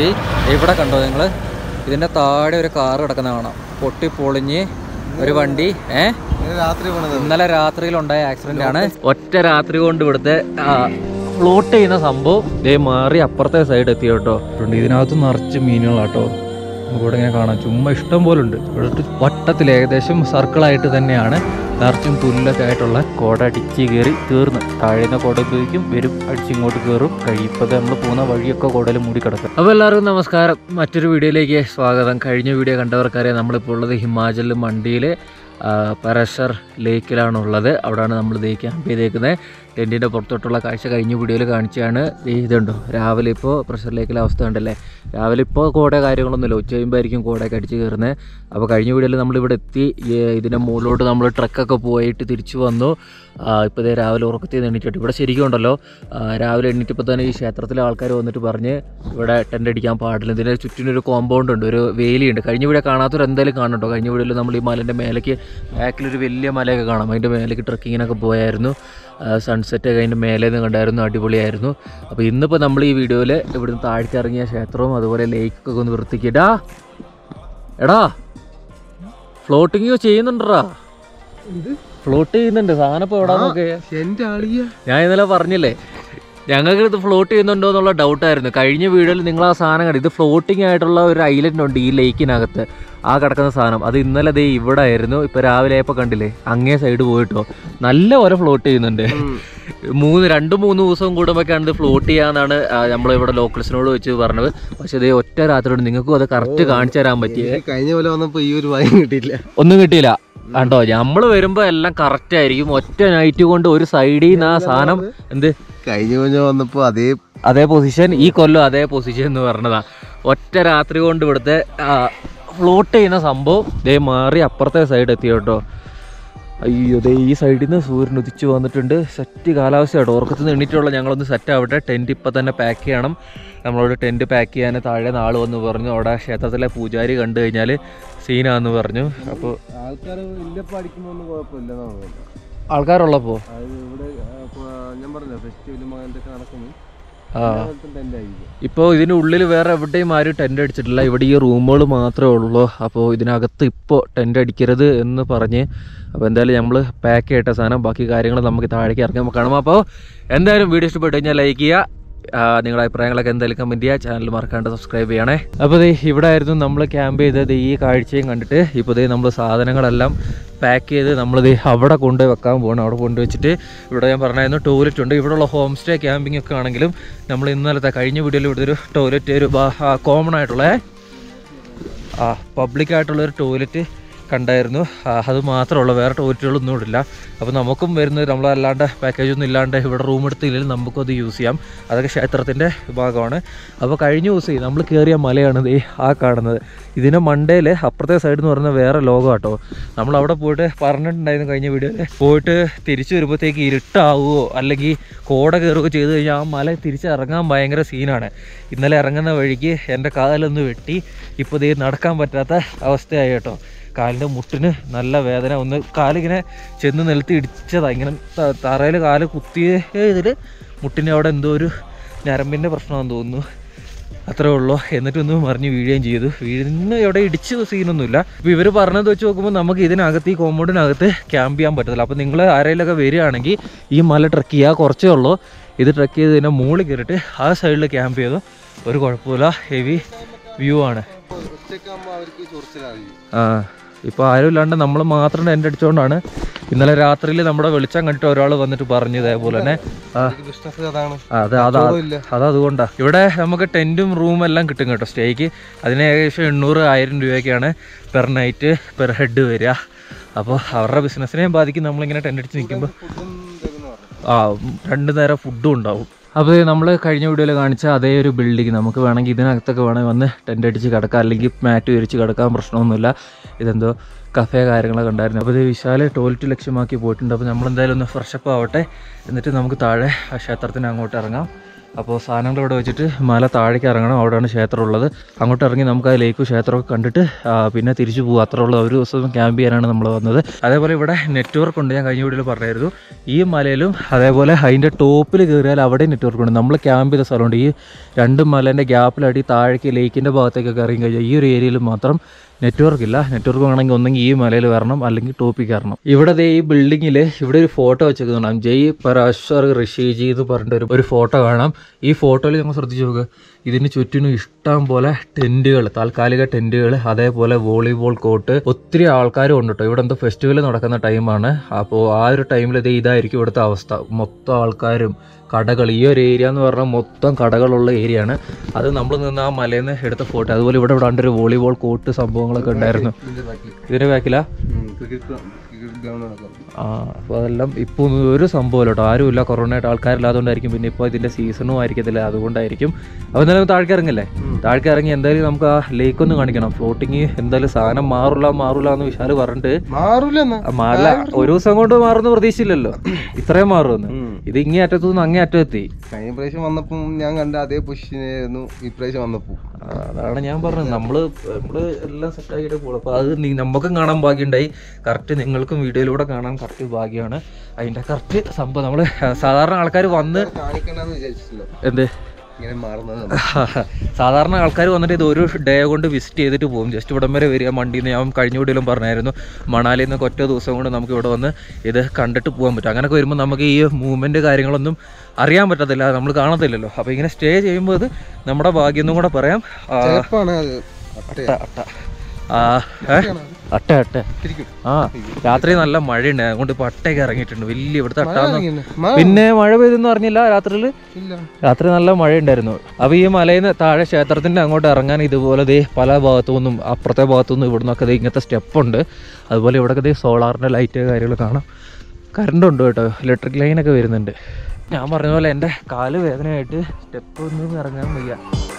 ഇവിടെ കണ്ടോ നിങ്ങൾ? ഇതിൻ്റെ താഴെ ഒരു കാർ കിടക്കുന്ന കാണാം. പൊട്ടിപ്പൊളിഞ്ഞ് ഒരു വണ്ടി ഇന്നലെ രാത്രിയിലുണ്ടായ ആക്സിഡന്റ് ആണ്. ഒറ്റ രാത്രി കൊണ്ട് ഇവിടുത്തെ ഫ്ലോട്ട് ചെയ്യുന്ന സംഭവം ദേ മാറി അപ്പുറത്തെ സൈഡ് എത്തി കേട്ടോ. ഇതിനകത്ത് നിറച്ച് മീനുകളാട്ടോ. നമുക്കിവിടെ ഇങ്ങനെ കാണാം. ചുമ്മാ ഇഷ്ടം പോലെ ഉണ്ട്. ഇവിടെ വട്ടത്തിൽ ഏകദേശം സർക്കിളായിട്ട് തന്നെയാണ് നിറച്ചും പുല്ലൊക്കെ ആയിട്ടുള്ള കോട അടിച്ച് കയറി തീർന്ന് താഴേന്ന് കോട ഉപയോഗിക്കും, വരും, അടിച്ചിങ്ങോട്ട് കയറും, കഴിയും. ഇപ്പോൾ നമ്മൾ പോകുന്ന വഴിയൊക്കെ കോടയിൽ മൂടി കിടക്കും. അപ്പോൾ എല്ലാവർക്കും നമസ്കാരം, മറ്റൊരു വീഡിയോയിലേക്ക് സ്വാഗതം. കഴിഞ്ഞ വീഡിയോ കണ്ടവർക്കറിയാം നമ്മളിപ്പോൾ ഉള്ളത് ഹിമാചൽ മണ്ടിയിൽ പരശർ ലേക്കിലാണുള്ളത്. അവിടെയാണ് നമ്മൾ ക്യാമ്പ് ചെയ്തേക്കുന്നത്. ടെൻറ്റിൻ്റെ പുറത്തോട്ടുള്ള കാഴ്ച കഴിഞ്ഞ വീഡിയോയിൽ കാണിച്ചാണ്. ഇതുണ്ടോ രാവിലെ ഇപ്പോൾ പ്രഷർ ലേക്കിലെ അവസ്ഥ കണ്ടല്ലേ. രാവിലെ ഇപ്പോൾ കോട കാര്യങ്ങളൊന്നുമില്ല, ഉച്ച കഴിയുമ്പോഴായിരിക്കും കോടയൊക്കെ അടിച്ച് കയറുന്നത്. അപ്പോൾ കഴിഞ്ഞ വീഡിയോയിൽ നമ്മളിവിടെ എത്തി. ഇതിൻ്റെ മുകളിലോട്ട് നമ്മൾ ട്രക്കൊക്കെ പോയിട്ട് തിരിച്ചു വന്നു. ഇപ്പോൾ ഇതേ രാവിലെ ഉറക്കത്തിൽ എണീറ്റിട്ട് ഇവിടെ ശരിക്കും ഉണ്ടല്ലോ. രാവിലെ എണീറ്റപ്പോൾ തന്നെ ഈ ക്ഷേത്രത്തിലെ ആൾക്കാർ വന്നിട്ട് പറഞ്ഞ് ഇവിടെ ടെൻ്റ് അടിക്കാൻ പാടില്ല. ഇതിൻ്റെ ചുറ്റിനൊരു കോമ്പൗണ്ട് ഉണ്ട്, ഒരു വേലിയുണ്ട്. കഴിഞ്ഞ വീഡിയോ കാണാത്തവർ എന്തായാലും കാണുന്നുണ്ടോ. കഴിഞ്ഞ വീഡിയോയിൽ നമ്മൾ ഈ മലേൻ്റെ മേലേക്ക് ബാക്കിലൊരു വലിയ മലയൊക്കെ കാണാം. അതിൻ്റെ മേലേക്ക് ട്രക്കിങ്ങിനൊക്കെ പോയായിരുന്നു. സൺസെറ്റ് ഒക്കെ അതിൻ്റെ മേലെ നിന്ന് കണ്ടായിരുന്നു, അടിപൊളിയായിരുന്നു. അപ്പോൾ ഇന്നിപ്പോൾ നമ്മൾ ഈ വീഡിയോയിൽ ഇവിടുന്ന് താഴ്ത്തി ഇറങ്ങിയ ക്ഷേത്രവും അതുപോലെ ലേക്കൊക്കെ ഒന്ന് വൃത്തിക്കിട്ടാ. എടാ ഫ്ലോട്ടിങ് ചെയ്യുന്നുണ്ടാ? ഫ്ലോട്ട് ചെയ്യുന്നുണ്ട് സാധനം. ഇപ്പോൾ എവിടെ നോക്കേ? ഞാൻ ഇന്നലെ പറഞ്ഞില്ലേ ഞങ്ങൾക്ക് ഇത് ഫ്ലോട്ട് ചെയ്യുന്നുണ്ടോ എന്നുള്ള ഡൗട്ടായിരുന്നു. കഴിഞ്ഞ വീഡിയോയിൽ നിങ്ങൾ ആ സാധനം കണ്ടു. ഇത് ഫ്ലോട്ടിംഗ് ആയിട്ടുള്ള ഒരു ഐലൻഡ് ഉണ്ട് ഈ ലേക്കിനകത്ത്, ആ കിടക്കുന്ന സാധനം. അത് ഇന്നലെ ദേ ഇവിടെ ആയിരുന്നു. ഇപ്പോൾ രാവിലെ ആയപ്പോൾ കണ്ടില്ലേ അങ്ങേ സൈഡ് പോയിട്ടോ നല്ല പോലെ ഫ്ലോട്ട് ചെയ്യുന്നുണ്ട്. 2-3 ദിവസം കൂടുമ്പോഴൊക്കെയാണ് ഇത് ഫ്ലോട്ട് ചെയ്യാന്നാണ് നമ്മളിവിടെ ലോക്കൽസിനോട് വെച്ച് പറഞ്ഞത്. പക്ഷെ ഇതേ ഒറ്റ രാത്രി കൊണ്ട് നിങ്ങൾക്കും അത് കറക്റ്റ് കാണിച്ചു തരാൻ പറ്റിയത്. കഴിഞ്ഞ പോലെ വന്നപ്പോൾ ഈ ഒരു വായം കിട്ടിയില്ല, ഒന്നും കിട്ടിയില്ല കണ്ടോ. നമ്മൾ വരുമ്പോൾ എല്ലാം കറക്റ്റ് ആയിരിക്കും. ഒറ്റ നൈറ്റ് കൊണ്ട് ഒരു സൈഡിൽ നിന്ന് ആ സാധനം എന്ത് കഴിഞ്ഞ കൊല്ലം വന്നപ്പോൾ അതേ പൊസിഷൻ, ഈ കൊല്ലം അതേ പൊസിഷൻ എന്ന് പറഞ്ഞതാ. ഒറ്റ രാത്രി കൊണ്ട് ഇവിടുത്തെ ഫ്ലോട്ട് ചെയ്യുന്ന സംഭവം ദേ മാറി അപ്പുറത്തെ സൈഡ് എത്തി കേട്ടോ. അയ്യോ ദേ ഈ സൈഡിൽ നിന്ന് സൂര്യൻ ഉദിച്ചു വന്നിട്ടുണ്ട്. സെറ്റ് കാലാവസ്ഥയാട്ടോ. ഉറക്കത്തിൽ നിന്ന് എണീറ്റുള്ള ഞങ്ങളൊന്ന് സെറ്റ് ആവട്ടെ. ടെൻറ്റ് ഇപ്പം തന്നെ പാക്ക് ചെയ്യണം. നമ്മളോട് ടെൻറ്റ് പാക്ക് ചെയ്യാൻ താഴെ നാൾ വന്ന് പറഞ്ഞു. അവിടെ ക്ഷേത്രത്തിലെ പൂജാരി കണ്ടു കഴിഞ്ഞാൽ സീനാന്ന് പറഞ്ഞു. അപ്പോൾ ആൾക്കാരുള്ളപ്പോൾ ഇപ്പോൾ ഇതിൻ്റെ ഉള്ളിൽ വേറെ എവിടെയും ആരും ടെൻ്റ് അടിച്ചിട്ടില്ല. ഇവിടെ ഈ റൂമുകൾ മാത്രമേ ഉള്ളൂ. അപ്പോൾ ഇതിനകത്ത് ഇപ്പോൾ ടെൻ്റ് അടിക്കരുത് എന്ന് പറഞ്ഞ് അപ്പോൾ എന്തായാലും നമ്മൾ പാക്ക് ചെയ്യട്ടെ സാധനം. ബാക്കി കാര്യങ്ങൾ നമുക്ക് താഴേക്ക് ഇറങ്ങുമ്പോൾ കാണാം. അപ്പോൾ എന്തായാലും വീഡിയോ ഇഷ്ടപ്പെട്ട് കഴിഞ്ഞാൽ ലൈക്ക് ചെയ്യുക. നിങ്ങളുടെ അഭിപ്രായങ്ങളൊക്കെ എന്തായാലും കമൻറ്റ് ചെയ്യുക. ചാനൽ മറക്കാണ്ട് സബ്സ്ക്രൈബ് ചെയ്യണേ. അപ്പോൾ ദേ ഇവിടെ ആയിരുന്നു നമ്മൾ ക്യാമ്പ് ചെയ്തത്. ഈ കാഴ്ചയും കണ്ടിട്ട് ഇപ്പോൾ ദേ നമ്മൾ സാധനങ്ങളെല്ലാം പാക്ക് ചെയ്ത് നമ്മളിത് അവിടെ കൊണ്ടുപോയി വെക്കാൻ പോകണം. അവിടെ കൊണ്ടുവച്ചിട്ട് ഇവിടെ ഞാൻ പറഞ്ഞായിരുന്നു ടോയ്ലറ്റ് ഉണ്ട്. ഇവിടെയുള്ള ഹോം സ്റ്റേ ക്യാമ്പിംഗ് ഒക്കെ ആണെങ്കിലും നമ്മൾ ഇന്നലത്തെ കഴിഞ്ഞ വീഡിയോയിൽ ഇവിടുത്തെ ഒരു ടോയ്ലറ്റ് ഒരു കോമൺ ആയിട്ടുള്ള പബ്ലിക്കായിട്ടുള്ളൊരു ടോയ്ലറ്റ് കണ്ടായിരുന്നു. അത് മാത്രമുള്ള വേറെ ടോയ്ലറ്റുകളൊന്നും ഇടില്ല. അപ്പോൾ നമുക്കും വരുന്നത് നമ്മളല്ലാണ്ട് പാക്കേജൊന്നും ഇല്ലാണ്ട് ഇവിടെ റൂം എടുത്തില്ലെങ്കിൽ നമുക്കും അത് യൂസ് ചെയ്യാം. അതൊക്കെ ക്ഷേത്രത്തിൻ്റെ ഭാഗമാണ്. അപ്പോൾ കഴിഞ്ഞ ദിവസം നമ്മൾ കയറിയ മലയാണ് ഈ കാണുന്നത്. ഇതിൻ്റെ മണ്ടയിൽ അപ്പുറത്തെ സൈഡ് എന്ന് പറയുന്നത് വേറെ ലോകം കേട്ടോ. നമ്മളവിടെ പോയിട്ട് പറഞ്ഞിട്ടുണ്ടായിരുന്നു കഴിഞ്ഞ വീഡിയോയിൽ. പോയിട്ട് തിരിച്ചു വരുമ്പോഴത്തേക്ക് ഇരുട്ടാവുമോ അല്ലെങ്കിൽ കോട കയറുകയോ ചെയ്ത് കഴിഞ്ഞാൽ ആ മല തിരിച്ചിറങ്ങാൻ ഭയങ്കര സീനാണ്. ഇന്നലെ ഇറങ്ങുന്ന വഴിക്ക് എൻ്റെ കാലൊന്ന് വെട്ടി. ഇപ്പോൾ ഇത് നടക്കാൻ പറ്റാത്ത അവസ്ഥയായി കേട്ടോ. കാലിൻ്റെ മുട്ടിന് നല്ല വേദന. ഒന്ന് കാലിങ്ങനെ ചെന്ന് നിലത്ത് ഇടിച്ചതാണ്. ഇങ്ങനെ തറയിൽ കാല് കുത്തിയ ഇതിൽ മുട്ടിൻ്റെ അവിടെ എന്തോ ഒരു ഞരമ്പിൻ്റെ പ്രശ്നമാണെന്ന് തോന്നുന്നു. അത്രേ ഉള്ളൂ. എന്നിട്ടൊന്ന് മറിഞ്ഞ് വീഴുകയും ചെയ്തു. വീഴുന്ന എവിടെ ഇടിച്ച് സീനൊന്നുമില്ല. അപ്പോൾ ഇവർ പറഞ്ഞത് വെച്ച് നോക്കുമ്പോൾ നമുക്ക് ഇതിനകത്ത് ഈ കോമ്പൗണ്ടിനകത്ത് ക്യാമ്പ് ചെയ്യാൻ പറ്റത്തില്ല. അപ്പോൾ നിങ്ങൾ ആരെങ്കിലുമൊക്കെ വരികയാണെങ്കിൽ ഈ മല ട്രക്ക് ചെയ്യുക. കുറച്ചേ ഉള്ളൂ. ഇത് ട്രക്ക് ചെയ്ത് ഇതിൻ്റെ മുകളിൽ കയറിയിട്ട് ആ സൈഡിൽ ക്യാമ്പ് ചെയ്തു. ഒരു കുഴപ്പമില്ല. ഹെവി വ്യൂ ആണ്. ഇപ്പോൾ ആരും ഇല്ലാണ്ട് നമ്മൾ മാത്രം ടെൻ്റ് അടിച്ചുകൊണ്ടാണ്. ഇന്നലെ രാത്രിയിൽ നമ്മുടെ വെളിച്ചം കണ്ടിട്ട് ഒരാൾ വന്നിട്ട് പറഞ്ഞു ഇതേപോലെ തന്നെ അതുകൊണ്ടാണ്. ഇവിടെ നമുക്ക് ടെൻറ്റും റൂമും എല്ലാം കിട്ടും കേട്ടോ സ്റ്റേക്ക്. അതിന് ഏകദേശം 800-1000 രൂപയൊക്കെയാണ് പെർ നൈറ്റ് പെർ ഹെഡ് വരിക. അപ്പോൾ അവരുടെ ബിസിനസ്സിനെയും ബാധിക്കും. നമ്മളിങ്ങനെ ടെൻ്റ് അടിച്ച് നിൽക്കുമ്പോൾ 2 നേരം ഫുഡും ഉണ്ടാവും. അപ്പോൾ നമ്മൾ കഴിഞ്ഞ വീഡിയോയിൽ കാണിച്ച അതേ ഒരു ബിൽഡിങ് നമുക്ക് വേണമെങ്കിൽ ഇതിനകത്തൊക്കെ വേണമെങ്കിൽ വന്ന് ടെൻ്റ് അടിച്ച് കിടക്കാം, അല്ലെങ്കിൽ മാറ്റ് വിരിച്ച് കിടക്കാൻ പ്രശ്നമൊന്നുമില്ല. ഇതെന്തോ കഫേ കാര്യങ്ങളൊക്കെ ഉണ്ടായിരുന്നു. അപ്പോൾ ഇത് വിശാല ടോയ്ലറ്റ് ലക്ഷ്യമാക്കി പോയിട്ടുണ്ട്. അപ്പോൾ നമ്മളെന്തായാലും ഒന്ന് ഫ്രഷപ്പ് ആവട്ടെ. എന്നിട്ട് നമുക്ക് താഴെ ക്ഷേത്രത്തിന് അങ്ങോട്ട് ഇറങ്ങാം. അപ്പോൾ സാധനങ്ങൾ ഇവിടെ വെച്ചിട്ട് മല താഴേക്ക് ഇറങ്ങണം. അവിടെയാണ് ക്ഷേത്രം ഉള്ളത്. അങ്ങോട്ട് ഇറങ്ങി നമുക്ക് ആ ലേക്കും ക്ഷേത്രമൊക്കെ കണ്ടിട്ട് പിന്നെ തിരിച്ചു പോകും. അത്ര ഉള്ളത്. ഒരു ദിവസം ക്യാമ്പ് ചെയ്യാനാണ് നമ്മൾ വന്നത്. അതേപോലെ ഇവിടെ നെറ്റ്വർക്ക് ഉണ്ട്. ഞാൻ കഴിഞ്ഞ വീഡിയോയിൽ പറഞ്ഞായിരുന്നു. ഈ മലയിലും അതേപോലെ അതിൻ്റെ ടോപ്പിൽ കയറിയാൽ അവിടെ നെറ്റ്വർക്ക് ഉണ്ട്. നമ്മൾ ക്യാമ്പ് ചെയ്ത സ്ഥലമുണ്ട്. ഈ രണ്ട് മലേൻ്റെ ഗ്യാപ്പിലടി താഴേക്ക് ലേക്കിൻ്റെ ഭാഗത്തേക്കൊക്കെ ഇറങ്ങി കഴിഞ്ഞാൽ ഈ ഒരു ഏരിയയിൽ മാത്രം നെറ്റ്വർക്ക് ഇല്ല. നെറ്റ്വർക്ക് വേണമെങ്കിൽ ഒന്നെങ്കിൽ ഈ മലയിൽ വരണം, അല്ലെങ്കിൽ ടോപ്പിൽ കയറണം. ഇവിടെ ഈ ബിൽഡിങ്ങിൽ ഇവിടെ ഒരു ഫോട്ടോ വെച്ചേക്കുന്നുണ്ടാകും. ജയ് പരാശർ ഋഷിജി എന്ന് പറഞ്ഞിട്ട് ഒരു ഫോട്ടോ കാണാം. ഈ ഫോട്ടോയിൽ നമ്മൾ ശ്രദ്ധിച്ച് നോക്കുക. ഇതിന് ചുറ്റിനും ഇഷ്ടം പോലെ ടെൻറ്റുകൾ, താൽക്കാലിക ടെൻറ്റുകൾ, അതേപോലെ വോളിബോൾ കോർട്ട്. ഒത്തിരി ആൾക്കാരും ഉണ്ട് കേട്ടോ. ഇവിടെ എന്തോ ഫെസ്റ്റിവൽ നടക്കുന്ന ടൈമാണ്. അപ്പോൾ ആ ഒരു ടൈമിൽ ഇതായിരിക്കും ഇവിടുത്തെ അവസ്ഥ. മൊത്തം ആൾക്കാരും കടകൾ. ഈ ഒരു ഏരിയ എന്ന് പറഞ്ഞാൽ മൊത്തം കടകളുള്ള ഏരിയയാണ്. അത് നമ്മൾ നിന്ന് ആ മലയിൽ നിന്ന് എടുത്ത ഫോട്ടോ. അതുപോലെ ഇവിടെ ഒരു വോളിബോൾ കോർട്ട് സംഭവങ്ങളൊക്കെ ഉണ്ടായിരുന്നു. ഇതിൻ്റെ ബാക്കിലാ അപ്പോൾ അതെല്ലാം ഇപ്പോൾ ഒരു സംഭവം കേട്ടോ. ആരുമില്ല, കൊറോണയായിട്ട് ആൾക്കാരില്ലാത്തതുകൊണ്ടായിരിക്കും. പിന്നെ ഇപ്പോൾ ഇതിൻ്റെ സീസണും ആയിരിക്കത്തില്ല, അതുകൊണ്ടായിരിക്കും. അപ്പോൾ എന്തായാലും താഴേക്ക് ഇറങ്ങില്ലേ. താഴേക്ക് ഇറങ്ങി എന്തായാലും നമുക്ക് ആ ലേക്ക് ഒന്ന് കാണിക്കണം. ഫ്ലോട്ടിങ് എന്തായാലും സാധനം മാറില്ല എന്ന് വിശാല് പറഞ്ഞിട്ട് മാറില്ല. ഒരു ദിവസം കൊണ്ട് മാറുന്ന പ്രതീക്ഷയില്ലല്ലോ ഇത്രയും മാറുമെന്ന്. ഇത് ഇങ്ങേ അറ്റത്തുനിന്ന് അങ്ങേ അറ്റത്തെത്തി. കഴിഞ്ഞ പ്രാവശ്യം വന്നപ്പോൾ ഞാൻ കണ്ട അതേ പൊസിഷനായിരുന്നു ഇപ്രാവശ്യം വന്നപ്പോൾ. അതാണ് ഞാൻ പറഞ്ഞത്. നമ്മള് എല്ലാം സെറ്റാക്കിയിട്ട് പോകും. അപ്പോൾ അത് നമുക്കും കാണാൻ ഭാഗ്യമുണ്ടായി. കറക്റ്റ് നിങ്ങൾക്കും വീഡിയോയിലൂടെ കാണാൻ കറക്റ്റ് ഭാഗ്യമാണ്. അതിൻ്റെ കറക്റ്റ് സംഭവം നമ്മൾ സാധാരണ ആൾക്കാർ വന്ന് കാണിക്കണമെന്ന് വിചാരിച്ചില്ല. എന്ത് സാധാരണ ആൾക്കാർ വന്നിട്ട് ഇത് ഒരു ഡേ കൊണ്ട് വിസിറ്റ് ചെയ്തിട്ട് പോകും. ജസ്റ്റ് ഇവിടം വരെ വരിക. മണ്ടിയിൽ നിന്ന് ഞാൻ കഴിഞ്ഞ വീഡിയോയിലും പറഞ്ഞായിരുന്നു, മണാലിയിൽ നിന്നൊക്കെ ഒറ്റ ദിവസം കൊണ്ട് നമുക്ക് ഇവിടെ വന്ന് ഇത് കണ്ടിട്ട് പോകാൻ പറ്റും. അങ്ങനെയൊക്കെ വരുമ്പോൾ നമുക്ക് ഈ മൂവ്മെൻറ്റ് കാര്യങ്ങളൊന്നും അറിയാൻ പറ്റത്തില്ല, നമ്മൾ കാണത്തില്ലല്ലോ. അപ്പോൾ ഇങ്ങനെ സ്റ്റേ ചെയ്യുമ്പോൾ ഇത് നമ്മുടെ ഭാഗ്യം എന്നും കൂടെ പറയാം. അട്ട രാത്രി നല്ല മഴയുണ്ട്. അതുകൊണ്ട് ഇപ്പൊ അട്ടയൊക്കെ ഇറങ്ങിയിട്ടുണ്ട്. വലിയ ഇവിടുത്തെ അട്ടാന്ന്. പിന്നെ മഴ പെയ്തെന്ന് പറഞ്ഞില്ല. രാത്രി നല്ല മഴയുണ്ടായിരുന്നു. അപ്പൊ ഈ മലയിൽ നിന്ന് താഴെ ക്ഷേത്രത്തിന്റെ അങ്ങോട്ട് ഇറങ്ങാൻ ഇതുപോലെ പല ഭാഗത്തുനിന്നും അപ്പുറത്തെ ഭാഗത്തുനിന്നും ഇവിടുന്നൊക്കെ ഇങ്ങനത്തെ സ്റ്റെപ്പുണ്ട്. അതുപോലെ ഇവിടെ സോളാറിന്റെ ലൈറ്റ് കാര്യങ്ങൾ കാണാം. കറണ്ട് ഉണ്ട് കേട്ടോ. ഇലക്ട്രിക് ലൈനൊക്കെ വരുന്നുണ്ട്. ഞാൻ പറഞ്ഞ പോലെ എൻ്റെ കാല് വേദനയായിട്ട് സ്റ്റെപ്പ് ഒന്നും ഇറങ്ങാൻ വയ്യ.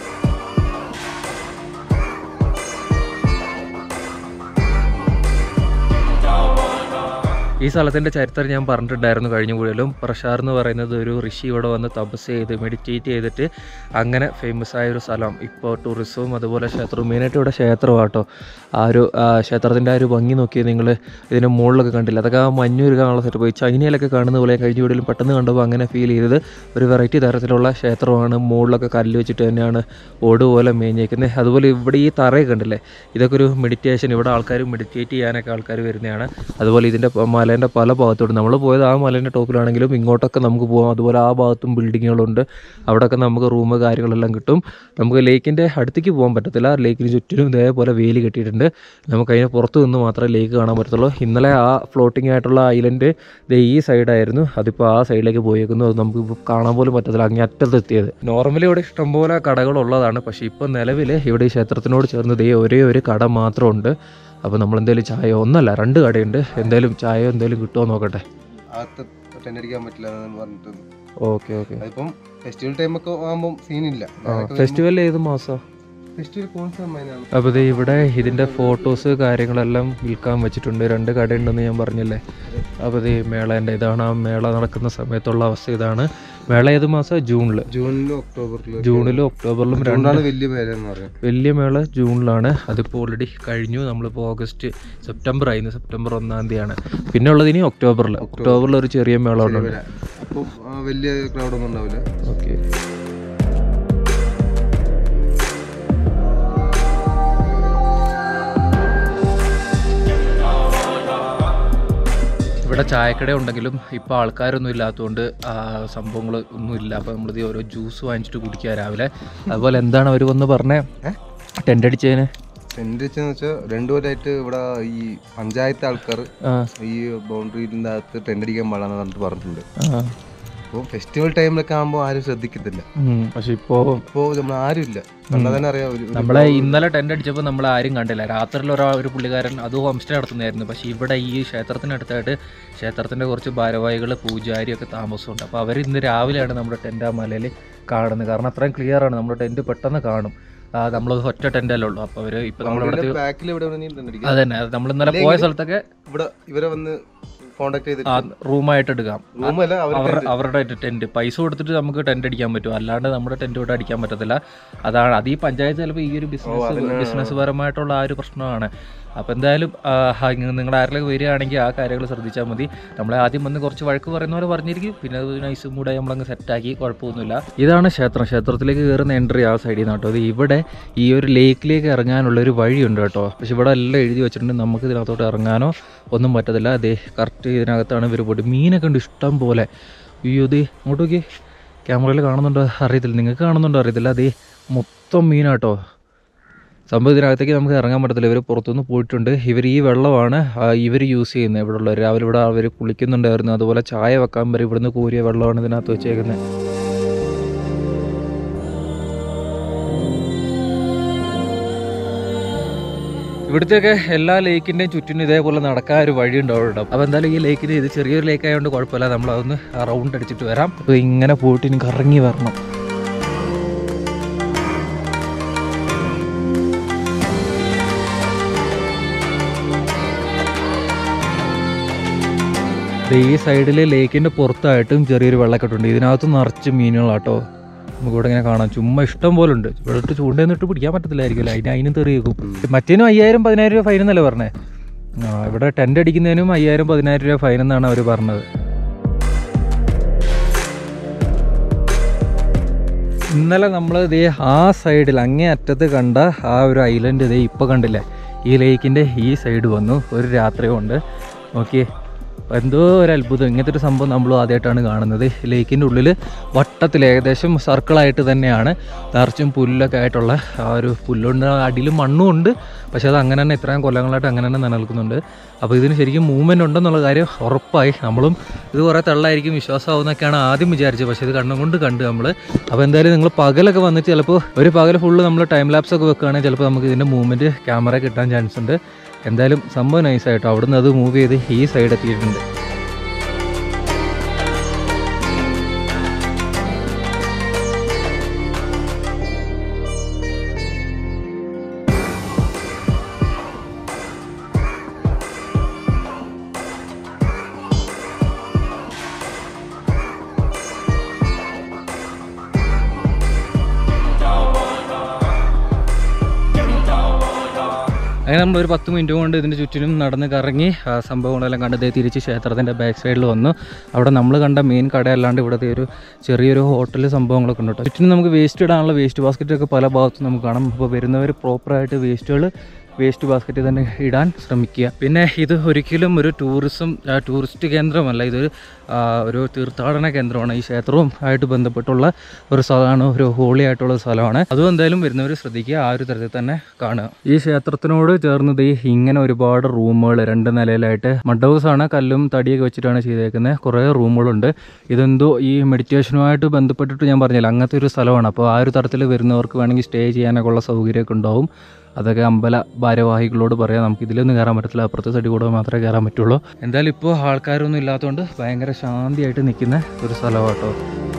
ഈ സ്ഥലത്തിൻ്റെ ചരിത്രം ഞാൻ പറഞ്ഞിട്ടുണ്ടായിരുന്നു കഴിഞ്ഞ വീഡിയോയിലും. പ്രഷാർ എന്ന് പറയുന്നത് ഒരു ഋഷി ഇവിടെ വന്ന് തപസ് ചെയ്ത് മെഡിറ്റേറ്റ് ചെയ്തിട്ട് അങ്ങനെ ഫേമസ് ആയ ഒരു സ്ഥലം. ഇപ്പോൾ ടൂറിസവും അതുപോലെ ക്ഷേത്രവും മെയിനായിട്ട് ഇവിടെ ക്ഷേത്രമാണ് കേട്ടോ. ആ ഒരു ക്ഷേത്രത്തിൻ്റെ ആ ഒരു ഭംഗി നോക്കിയത് നിങ്ങൾ ഇതിൻ്റെ മുകളിലൊക്കെ കണ്ടില്ല. അതൊക്കെ ആ മഞ്ഞുരുക്കാനുള്ള സെറ്റപ്പ്. ഈ ചൈനയിലൊക്കെ കാണുന്ന പോലെ കഴിഞ്ഞ വീഡിയോയിലും പെട്ടെന്ന് കണ്ടപ്പോൾ അങ്ങനെ ഫീൽ ചെയ്തത്. ഒരു വെറൈറ്റി തരത്തിലുള്ള ക്ഷേത്രമാണ്. മുകളിലൊക്കെ കല്ല് വെച്ചിട്ട് തന്നെയാണ് ഓട് പോലെ മേഞ്ഞേക്കുന്നത്. അതുപോലെ ഇവിടെ ഈ തറയൊക്കെ കണ്ടില്ലേ, ഇതൊക്കെ ഒരു മെഡിറ്റേഷൻ. ഇവിടെ ആൾക്കാർ മെഡിറ്റേറ്റ് ചെയ്യാനൊക്കെ ആൾക്കാർ വരുന്നതാണ്. അതുപോലെ ഇതിൻ്റെ മലേൻ്റെ പല ഭാഗത്തോട്ടും നമ്മൾ പോയത് ആ മലേൻ്റെ ടോപ്പിലാണെങ്കിലും ഇങ്ങോട്ടൊക്കെ നമുക്ക് പോകാം. അതുപോലെ ആ ഭാഗത്തും ബിൽഡിങ്ങുകളുണ്ട്. അവിടെയൊക്കെ നമുക്ക് റൂം കാര്യങ്ങളെല്ലാം കിട്ടും. നമുക്ക് ലേക്കിൻ്റെ അടുത്തേക്ക് പോകാൻ പറ്റത്തില്ല. ലേക്കിന് ചുറ്റിനും ഇതേപോലെ വേലി കെട്ടിയിട്ടുണ്ട്. നമുക്ക് അതിന് പുറത്ത് നിന്ന് മാത്രമേ ലേക്ക് കാണാൻ പറ്റത്തുള്ളൂ. ഇന്നലെ ആ ഫ്ലോട്ടിംഗ് ആയിട്ടുള്ള ഐലൻഡ് ഈ സൈഡായിരുന്നു. അതിപ്പോൾ ആ സൈഡിലേക്ക് പോയേക്കുന്നു. അത് നമുക്ക് കാണാൻ പോലും പറ്റത്തില്ല. അങ്ങേ അറ്റത്തെത്തിയത്. നോർമലി ഇവിടെ ഇഷ്ടംപോലെ കടകളുള്ളതാണ്. പക്ഷേ ഇപ്പോൾ നിലവിൽ ഇവിടെ ഈ ക്ഷേത്രത്തിനോട് ചേർന്ന് ഒരേ ഒരു കട മാത്രമുണ്ട്. അപ്പോൾ നമ്മൾ എന്തെങ്കിലും ചായ, ഒന്നല്ല 2 കടയുണ്ട്. എന്തായാലും ചായ എന്തെങ്കിലും കിട്ടുമോ നോക്കട്ടെ. Okay okay. അതിപ്പം ഫെസ്റ്റിവൽ ടൈമൊക്കെ ആകുമ്പോൾ സീനില്ല. ഫെസ്റ്റിവൽ ഏത് മാസം? അപ്പോൾ ഇവിടെ ഇതിൻ്റെ ഫോട്ടോസ് കാര്യങ്ങളെല്ലാം വിൽക്കാൻ വെച്ചിട്ടുണ്ട്. 2 കടയുണ്ടെന്ന് ഞാൻ പറഞ്ഞില്ലേ. അപ്പോൾ മേളേൻ്റെ ഇതാണ്. ആ മേള നടക്കുന്ന സമയത്തുള്ള അവസ്ഥ ഇതാണ്. മേള ഏത് മാസം? ജൂണിലും ഒക്ടോബറിലും വലിയ മേള ജൂണിലാണ്. അതിപ്പോൾ ഓൾറെഡി കഴിഞ്ഞു. നമ്മളിപ്പോൾ ഓഗസ്റ്റ് സെപ്റ്റംബർ ആയിരുന്നു. സെപ്റ്റംബർ 1-ാം തീയതിയാണ്. പിന്നെ ഉള്ളത് ഇനി ഒക്ടോബറിൽ ഒരു ചെറിയ മേള ഉണ്ട്. വലിയ ക്രൗഡൊന്നും ഉണ്ടാവില്ല. ഓക്കെ. ഇവിടെ ചായക്കട ഉണ്ടെങ്കിലും ഇപ്പോൾ ആൾക്കാരൊന്നും ഇല്ലാത്തതുകൊണ്ട് സംഭവങ്ങൾ ഒന്നും ഇല്ല. അപ്പോൾ നമ്മളിത് ഓരോ ജ്യൂസ് വാങ്ങിച്ചിട്ട് കുടിക്കുക രാവിലെ. അതുപോലെ എന്താണ് അവർ വന്ന് പറഞ്ഞേ ടെൻ്റ് അടിച്ചതിന്? ടെൻ്റ് അടിച്ചതെന്ന് വെച്ചാൽ 2 കൊല്ലമായിട്ട് ഇവിടെ ഈ പഞ്ചായത്ത് ആൾക്കാർ ഈ ബൗണ്ടറിൻ്റെ അകത്ത് ടെൻ്റ് അടിക്കാൻ പാടാന്ന് പറഞ്ഞിട്ടുണ്ട്. അപ്പോൾ ഫെസ്റ്റിവൽ ടൈമിലൊക്കെ ആകുമ്പോൾ ആരും ശ്രദ്ധിക്കത്തില്ല. പക്ഷെ ഇപ്പോൾ നമ്മൾ ആരും ഇല്ല. കണ്ടാൽ തന്നെ അറിയാം. നമ്മളെ ഇന്നലെ ടെൻ്റ് അടിച്ചപ്പോൾ നമ്മൾ ആരും കണ്ടില്ല. രാത്രിയിൽ ഒരു പുള്ളിക്കാരൻ അത് ഹോം സ്റ്റേ നടത്തുന്നതായിരുന്നു. പക്ഷേ ഇവിടെ ഈ ക്ഷേത്രത്തിനടുത്തായിട്ട് ക്ഷേത്രത്തിൻ്റെ കുറച്ച് ഭാരവാഹികൾ പൂജാരിയൊക്കെ താമസമുണ്ട്. അപ്പോൾ അവർ ഇന്ന് രാവിലെയാണ് നമ്മുടെ ടെൻ്റ് ആ മലയിൽ കാണുന്നത്. കാരണം അത്രയും ക്ലിയർ ആണ്. നമ്മുടെ ടെൻ്റ് പെട്ടെന്ന് കാണും. നമ്മൾ ഒറ്റ ടെൻ്റല്ലേ ഉള്ളൂ. അപ്പോൾ അവർ ഇപ്പോൾ നമ്മളിവിടെ അതന്നെ നമ്മൾ ഇന്നലെ പോയ സ്ഥലത്തൊക്കെ ഇവിടെ ഇവരെ വന്ന് കോൺടാക്ട് ചെയ്തിട്ട് റൂമായിട്ട് എടുക്കാം. റൂമല്ല അവരുടെ ടെന്റ് പൈസ കൊടുത്തിട്ട് നമുക്ക് ടെന്റ് അടിക്കാൻ പറ്റും, അല്ലാണ്ട് നമ്മുടെ ടെന്റ് ഇവിടെ അടിക്കാൻ പറ്റത്തില്ല. അതാണ് അത് ഈ പഞ്ചായത്ത് ചിലപ്പോൾ ഈ ഒരു ബിസിനസ് പരമായിട്ടുള്ള ആ ഒരു പ്രശ്നമാണ്. അപ്പോൾ എന്തായാലും നിങ്ങൾ ആരെങ്കിലും വരികയാണെങ്കിൽ ആ കാര്യങ്ങൾ ശ്രദ്ധിച്ചാൽ മതി. നമ്മളെ ആദ്യം വന്ന് കുറച്ച് വഴക്ക് പറയുന്ന പോലെ പറഞ്ഞിരിക്കും, പിന്നെ അത് നൈസും കൂടെ നമ്മളങ്ങ് സെറ്റാക്കി, കുഴപ്പമൊന്നുമില്ല. ഇതാണ് ക്ഷേത്രം. ക്ഷേത്രത്തിലേക്ക് കയറുന്ന എൻട്രി ആ സൈഡിൽ നിന്ന് കേട്ടോ. അത് ഇവിടെ ഈ ഒരു ലേക്കിലേക്ക് ഇറങ്ങാനുള്ള ഒരു വഴിയുണ്ട് കേട്ടോ. പക്ഷെ ഇവിടെ എല്ലാം എഴുതി വെച്ചിട്ടുണ്ട്, നമുക്ക് ഇതിനകത്തോട്ട് ഇറങ്ങാനോ ഒന്നും പറ്റത്തില്ല. അതേ കറക്റ്റ് ഇതിനകത്താണ് ഇവർ പോയിട്ട്. മീനൊക്കെ ഉണ്ട് ഇഷ്ടം പോലെ. അയ്യോ ദേ അങ്ങോട്ട് നോക്കി, ക്യാമറയിൽ കാണുന്നുണ്ടോ അറിയത്തില്ല, നിങ്ങൾക്ക് കാണുന്നുണ്ടോ അറിയത്തില്ല. അതേ മൊത്തം മീനാട്ടോ. സംഭവം ഇതിനകത്തേക്ക് നമുക്ക് ഇറങ്ങാൻ പറ്റത്തില്ല, ഇവർ പുറത്തുനിന്ന് പോയിട്ടുണ്ട്. ഇവർ ഈ വെള്ളമാണ് ഇവർ യൂസ് ചെയ്യുന്നത്. ഇവിടെ ഉള്ളവർ രാവിലെ ഇവിടെ അവർ കുളിക്കുന്നുണ്ടായിരുന്നു. അതുപോലെ ചായ വെക്കാൻ വരെ ഇവിടുന്ന് കോരിയ വെള്ളമാണ് ഇതിനകത്ത് വെച്ചേക്കുന്നത്. ഇവിടുത്തെയൊക്കെ എല്ലാ ലേക്കിൻ്റെയും ചുറ്റിനും ഇതേപോലെ നടക്കാൻ ഒരു വഴി ഉണ്ടാവും. അപ്പോൾ എന്തായാലും ഈ ലേക്കിന് ഇത് ചെറിയൊരു ലേക്ക് ആയതുകൊണ്ട് കുഴപ്പമില്ല, നമ്മളതൊന്ന് റൗണ്ട് അടിച്ചിട്ട് വരാം. അപ്പോൾ ഇങ്ങനെ പോയിട്ട് എനിക്ക് ഇറങ്ങി വരണം. ഈ സൈഡിൽ ലേക്കിൻ്റെ പുറത്തായിട്ടും ചെറിയൊരു വെള്ളക്കെട്ടുണ്ട്. ഇതിനകത്ത് നിറച്ച് മീനുകളാട്ടോ. നമുക്കിവിടെ ഇങ്ങനെ കാണാം, ചുമ്മാ ഇഷ്ടം പോലെ ഉണ്ട്. ഇവിടെ ഇട്ട് ചൂണ്ടയൊന്നിട്ട് പിടിക്കാൻ പറ്റത്തില്ലായിരിക്കുമല്ലോ, അതിനും തെറിയേക്കും. മറ്റേനും 5000-10,000 രൂപ ഫൈൻ എന്നല്ലേ പറഞ്ഞേ. ഇവിടെ ടെൻ്റ് അടിക്കുന്നതിനും 5000-10,000 രൂപ ഫൈൻ എന്നാണ് അവർ പറഞ്ഞത്. ഇന്നലെ നമ്മൾ ഇതേ ആ സൈഡിൽ അങ്ങേ അറ്റത്ത് കണ്ട ആ ഒരു ഐലൻഡ് ഇതേ ഇപ്പോൾ കണ്ടില്ലേ, ഈ ലേക്കിൻ്റെ ഈ സൈഡ് വന്നു ഒരു രാത്രി കൊണ്ട്. ഓക്കെ, എന്തോ ഒരു അത്ഭുതം. ഇങ്ങനത്തെ ഒരു സംഭവം നമ്മൾ ആദ്യമായിട്ടാണ് കാണുന്നത്. ലേക്കിൻ്റെ ഉള്ളിൽ വട്ടത്തിൽ ഏകദേശം സർക്കിളായിട്ട് തന്നെയാണ് നിറച്ചും പുല്ലൊക്കെ ആയിട്ടുള്ള ആ ഒരു പുല്ലുണ്ട്, അടിയിൽ മണ്ണും ഉണ്ട്. പക്ഷെ അത് അങ്ങനെ തന്നെ ഇത്രയും കൊല്ലങ്ങളായിട്ട് അങ്ങനെ തന്നെ നിലനിൽക്കുന്നുണ്ട്. അപ്പോൾ ഇതിന് ശരിക്കും മൂവ്മെൻറ്റ് ഉണ്ടെന്നുള്ള കാര്യം ഉറപ്പായി. നമ്മളും ഇത് കുറേ തള്ളായിരിക്കും വിശ്വാസമാവുന്നൊക്കെയാണ് ആദ്യം വിചാരിച്ചത്, പക്ഷേ ഇത് കണ്ണും കൊണ്ട് കണ്ട് നമ്മൾ. അപ്പോൾ എന്തായാലും നിങ്ങൾ പകലൊക്കെ വന്നിട്ട് ചിലപ്പോൾ ഒരു പകൽ ഫുള്ള് നമ്മൾ ടൈം ലാപ്സൊക്കെ വെക്കുകയാണെങ്കിൽ ചിലപ്പോൾ നമുക്ക് ഇതിൻ്റെ മൂവ്മെൻറ്റ് ക്യാമറ കിട്ടാൻ ചാൻസ് ഉണ്ട്. എന്തായാലും സംഭവം നൈസായിട്ടോ. അവിടുന്ന് അത് മൂവ് ചെയ്ത് ഈ സൈഡ് എത്തിയിട്ടുണ്ട്. അങ്ങനെ നമ്മളൊരു 10 മിനിറ്റ് കൊണ്ട് ഇതിൻ്റെ ചുറ്റിനും നടന്ന് കറങ്ങി സംഭവങ്ങളെല്ലാം കണ്ടത് തിരിച്ച് ക്ഷേത്രത്തിൻ്റെ ബാക്ക് സൈഡിൽ വന്നു. അവിടെ നമ്മൾ കണ്ട മെയിൻ കട അല്ലാണ്ട് ഇവിടുത്തെ ഒരു ചെറിയൊരു ഹോട്ടൽ സംഭവങ്ങളൊക്കെ ഉണ്ട് കേട്ടോ. ചുറ്റിനും നമുക്ക് വേസ്റ്റ് ഇടാനുള്ള വേസ്റ്റ് ബാസ്ക്കറ്റൊക്കെ പല ഭാഗത്തും നമുക്ക് കാണാം. അപ്പോൾ വരുന്നവർ പ്രോപ്പറായിട്ട് വേസ്റ്റ് ബാസ്ക്കറ്റിൽ തന്നെ ഇടാൻ ശ്രമിക്കുക. പിന്നെ ഇത് ഒരിക്കലും ഒരു ടൂറിസ്റ്റ് കേന്ദ്രമല്ല, ഒരു തീർത്ഥാടന കേന്ദ്രമാണ്. ഈ ക്ഷേത്രവും ആയിട്ട് ബന്ധപ്പെട്ടുള്ള ഒരു സ്ഥലമാണ്, ഒരു ഹോളി ആയിട്ടുള്ള സ്ഥലമാണ്. അതും എന്തായാലും വരുന്നവർ ശ്രദ്ധിക്കുക, ആ ഒരു തരത്തിൽ തന്നെ കാണുക. ഈ ക്ഷേത്രത്തിനോട് ചേർന്നത് ഇങ്ങനെ ഒരുപാട് റൂമുകൾ 2 നിലയിലായിട്ട് മഡ് ഹൗസാണ്, കല്ലും തടിയൊക്കെ വെച്ചിട്ടാണ് ചെയ്തേക്കുന്നത്. കുറേ റൂമുകളുണ്ട്. ഇതെന്തോ ഈ മെഡിറ്റേഷനുമായിട്ട് ബന്ധപ്പെട്ടിട്ട് ഞാൻ പറഞ്ഞില്ല, അങ്ങനത്തെ ഒരു സ്ഥലമാണ്. അപ്പോൾ ആ ഒരു തരത്തിൽ വരുന്നവർക്ക് വേണമെങ്കിൽ സ്റ്റേ ചെയ്യാനൊക്കെ ഉള്ള സൗകര്യമൊക്കെ ഉണ്ടാവും. അതൊക്കെ അമ്പല ഭാരവാഹികളോട് പറയാം. നമുക്ക് ഇതിലൊന്നും കയറാൻ പറ്റില്ല, അപ്പുറത്തെ സൈഡിൽ കൂടെ മാത്രമേ കയറാൻ പറ്റുള്ളൂ. എന്തായാലും ഇപ്പോൾ ആൾക്കാരൊന്നും ഇല്ലാത്തതുകൊണ്ട് ഭയങ്കര ശാന്തിയായിട്ട് നിൽക്കുന്ന ഒരു സ്ഥലമാട്ടോ.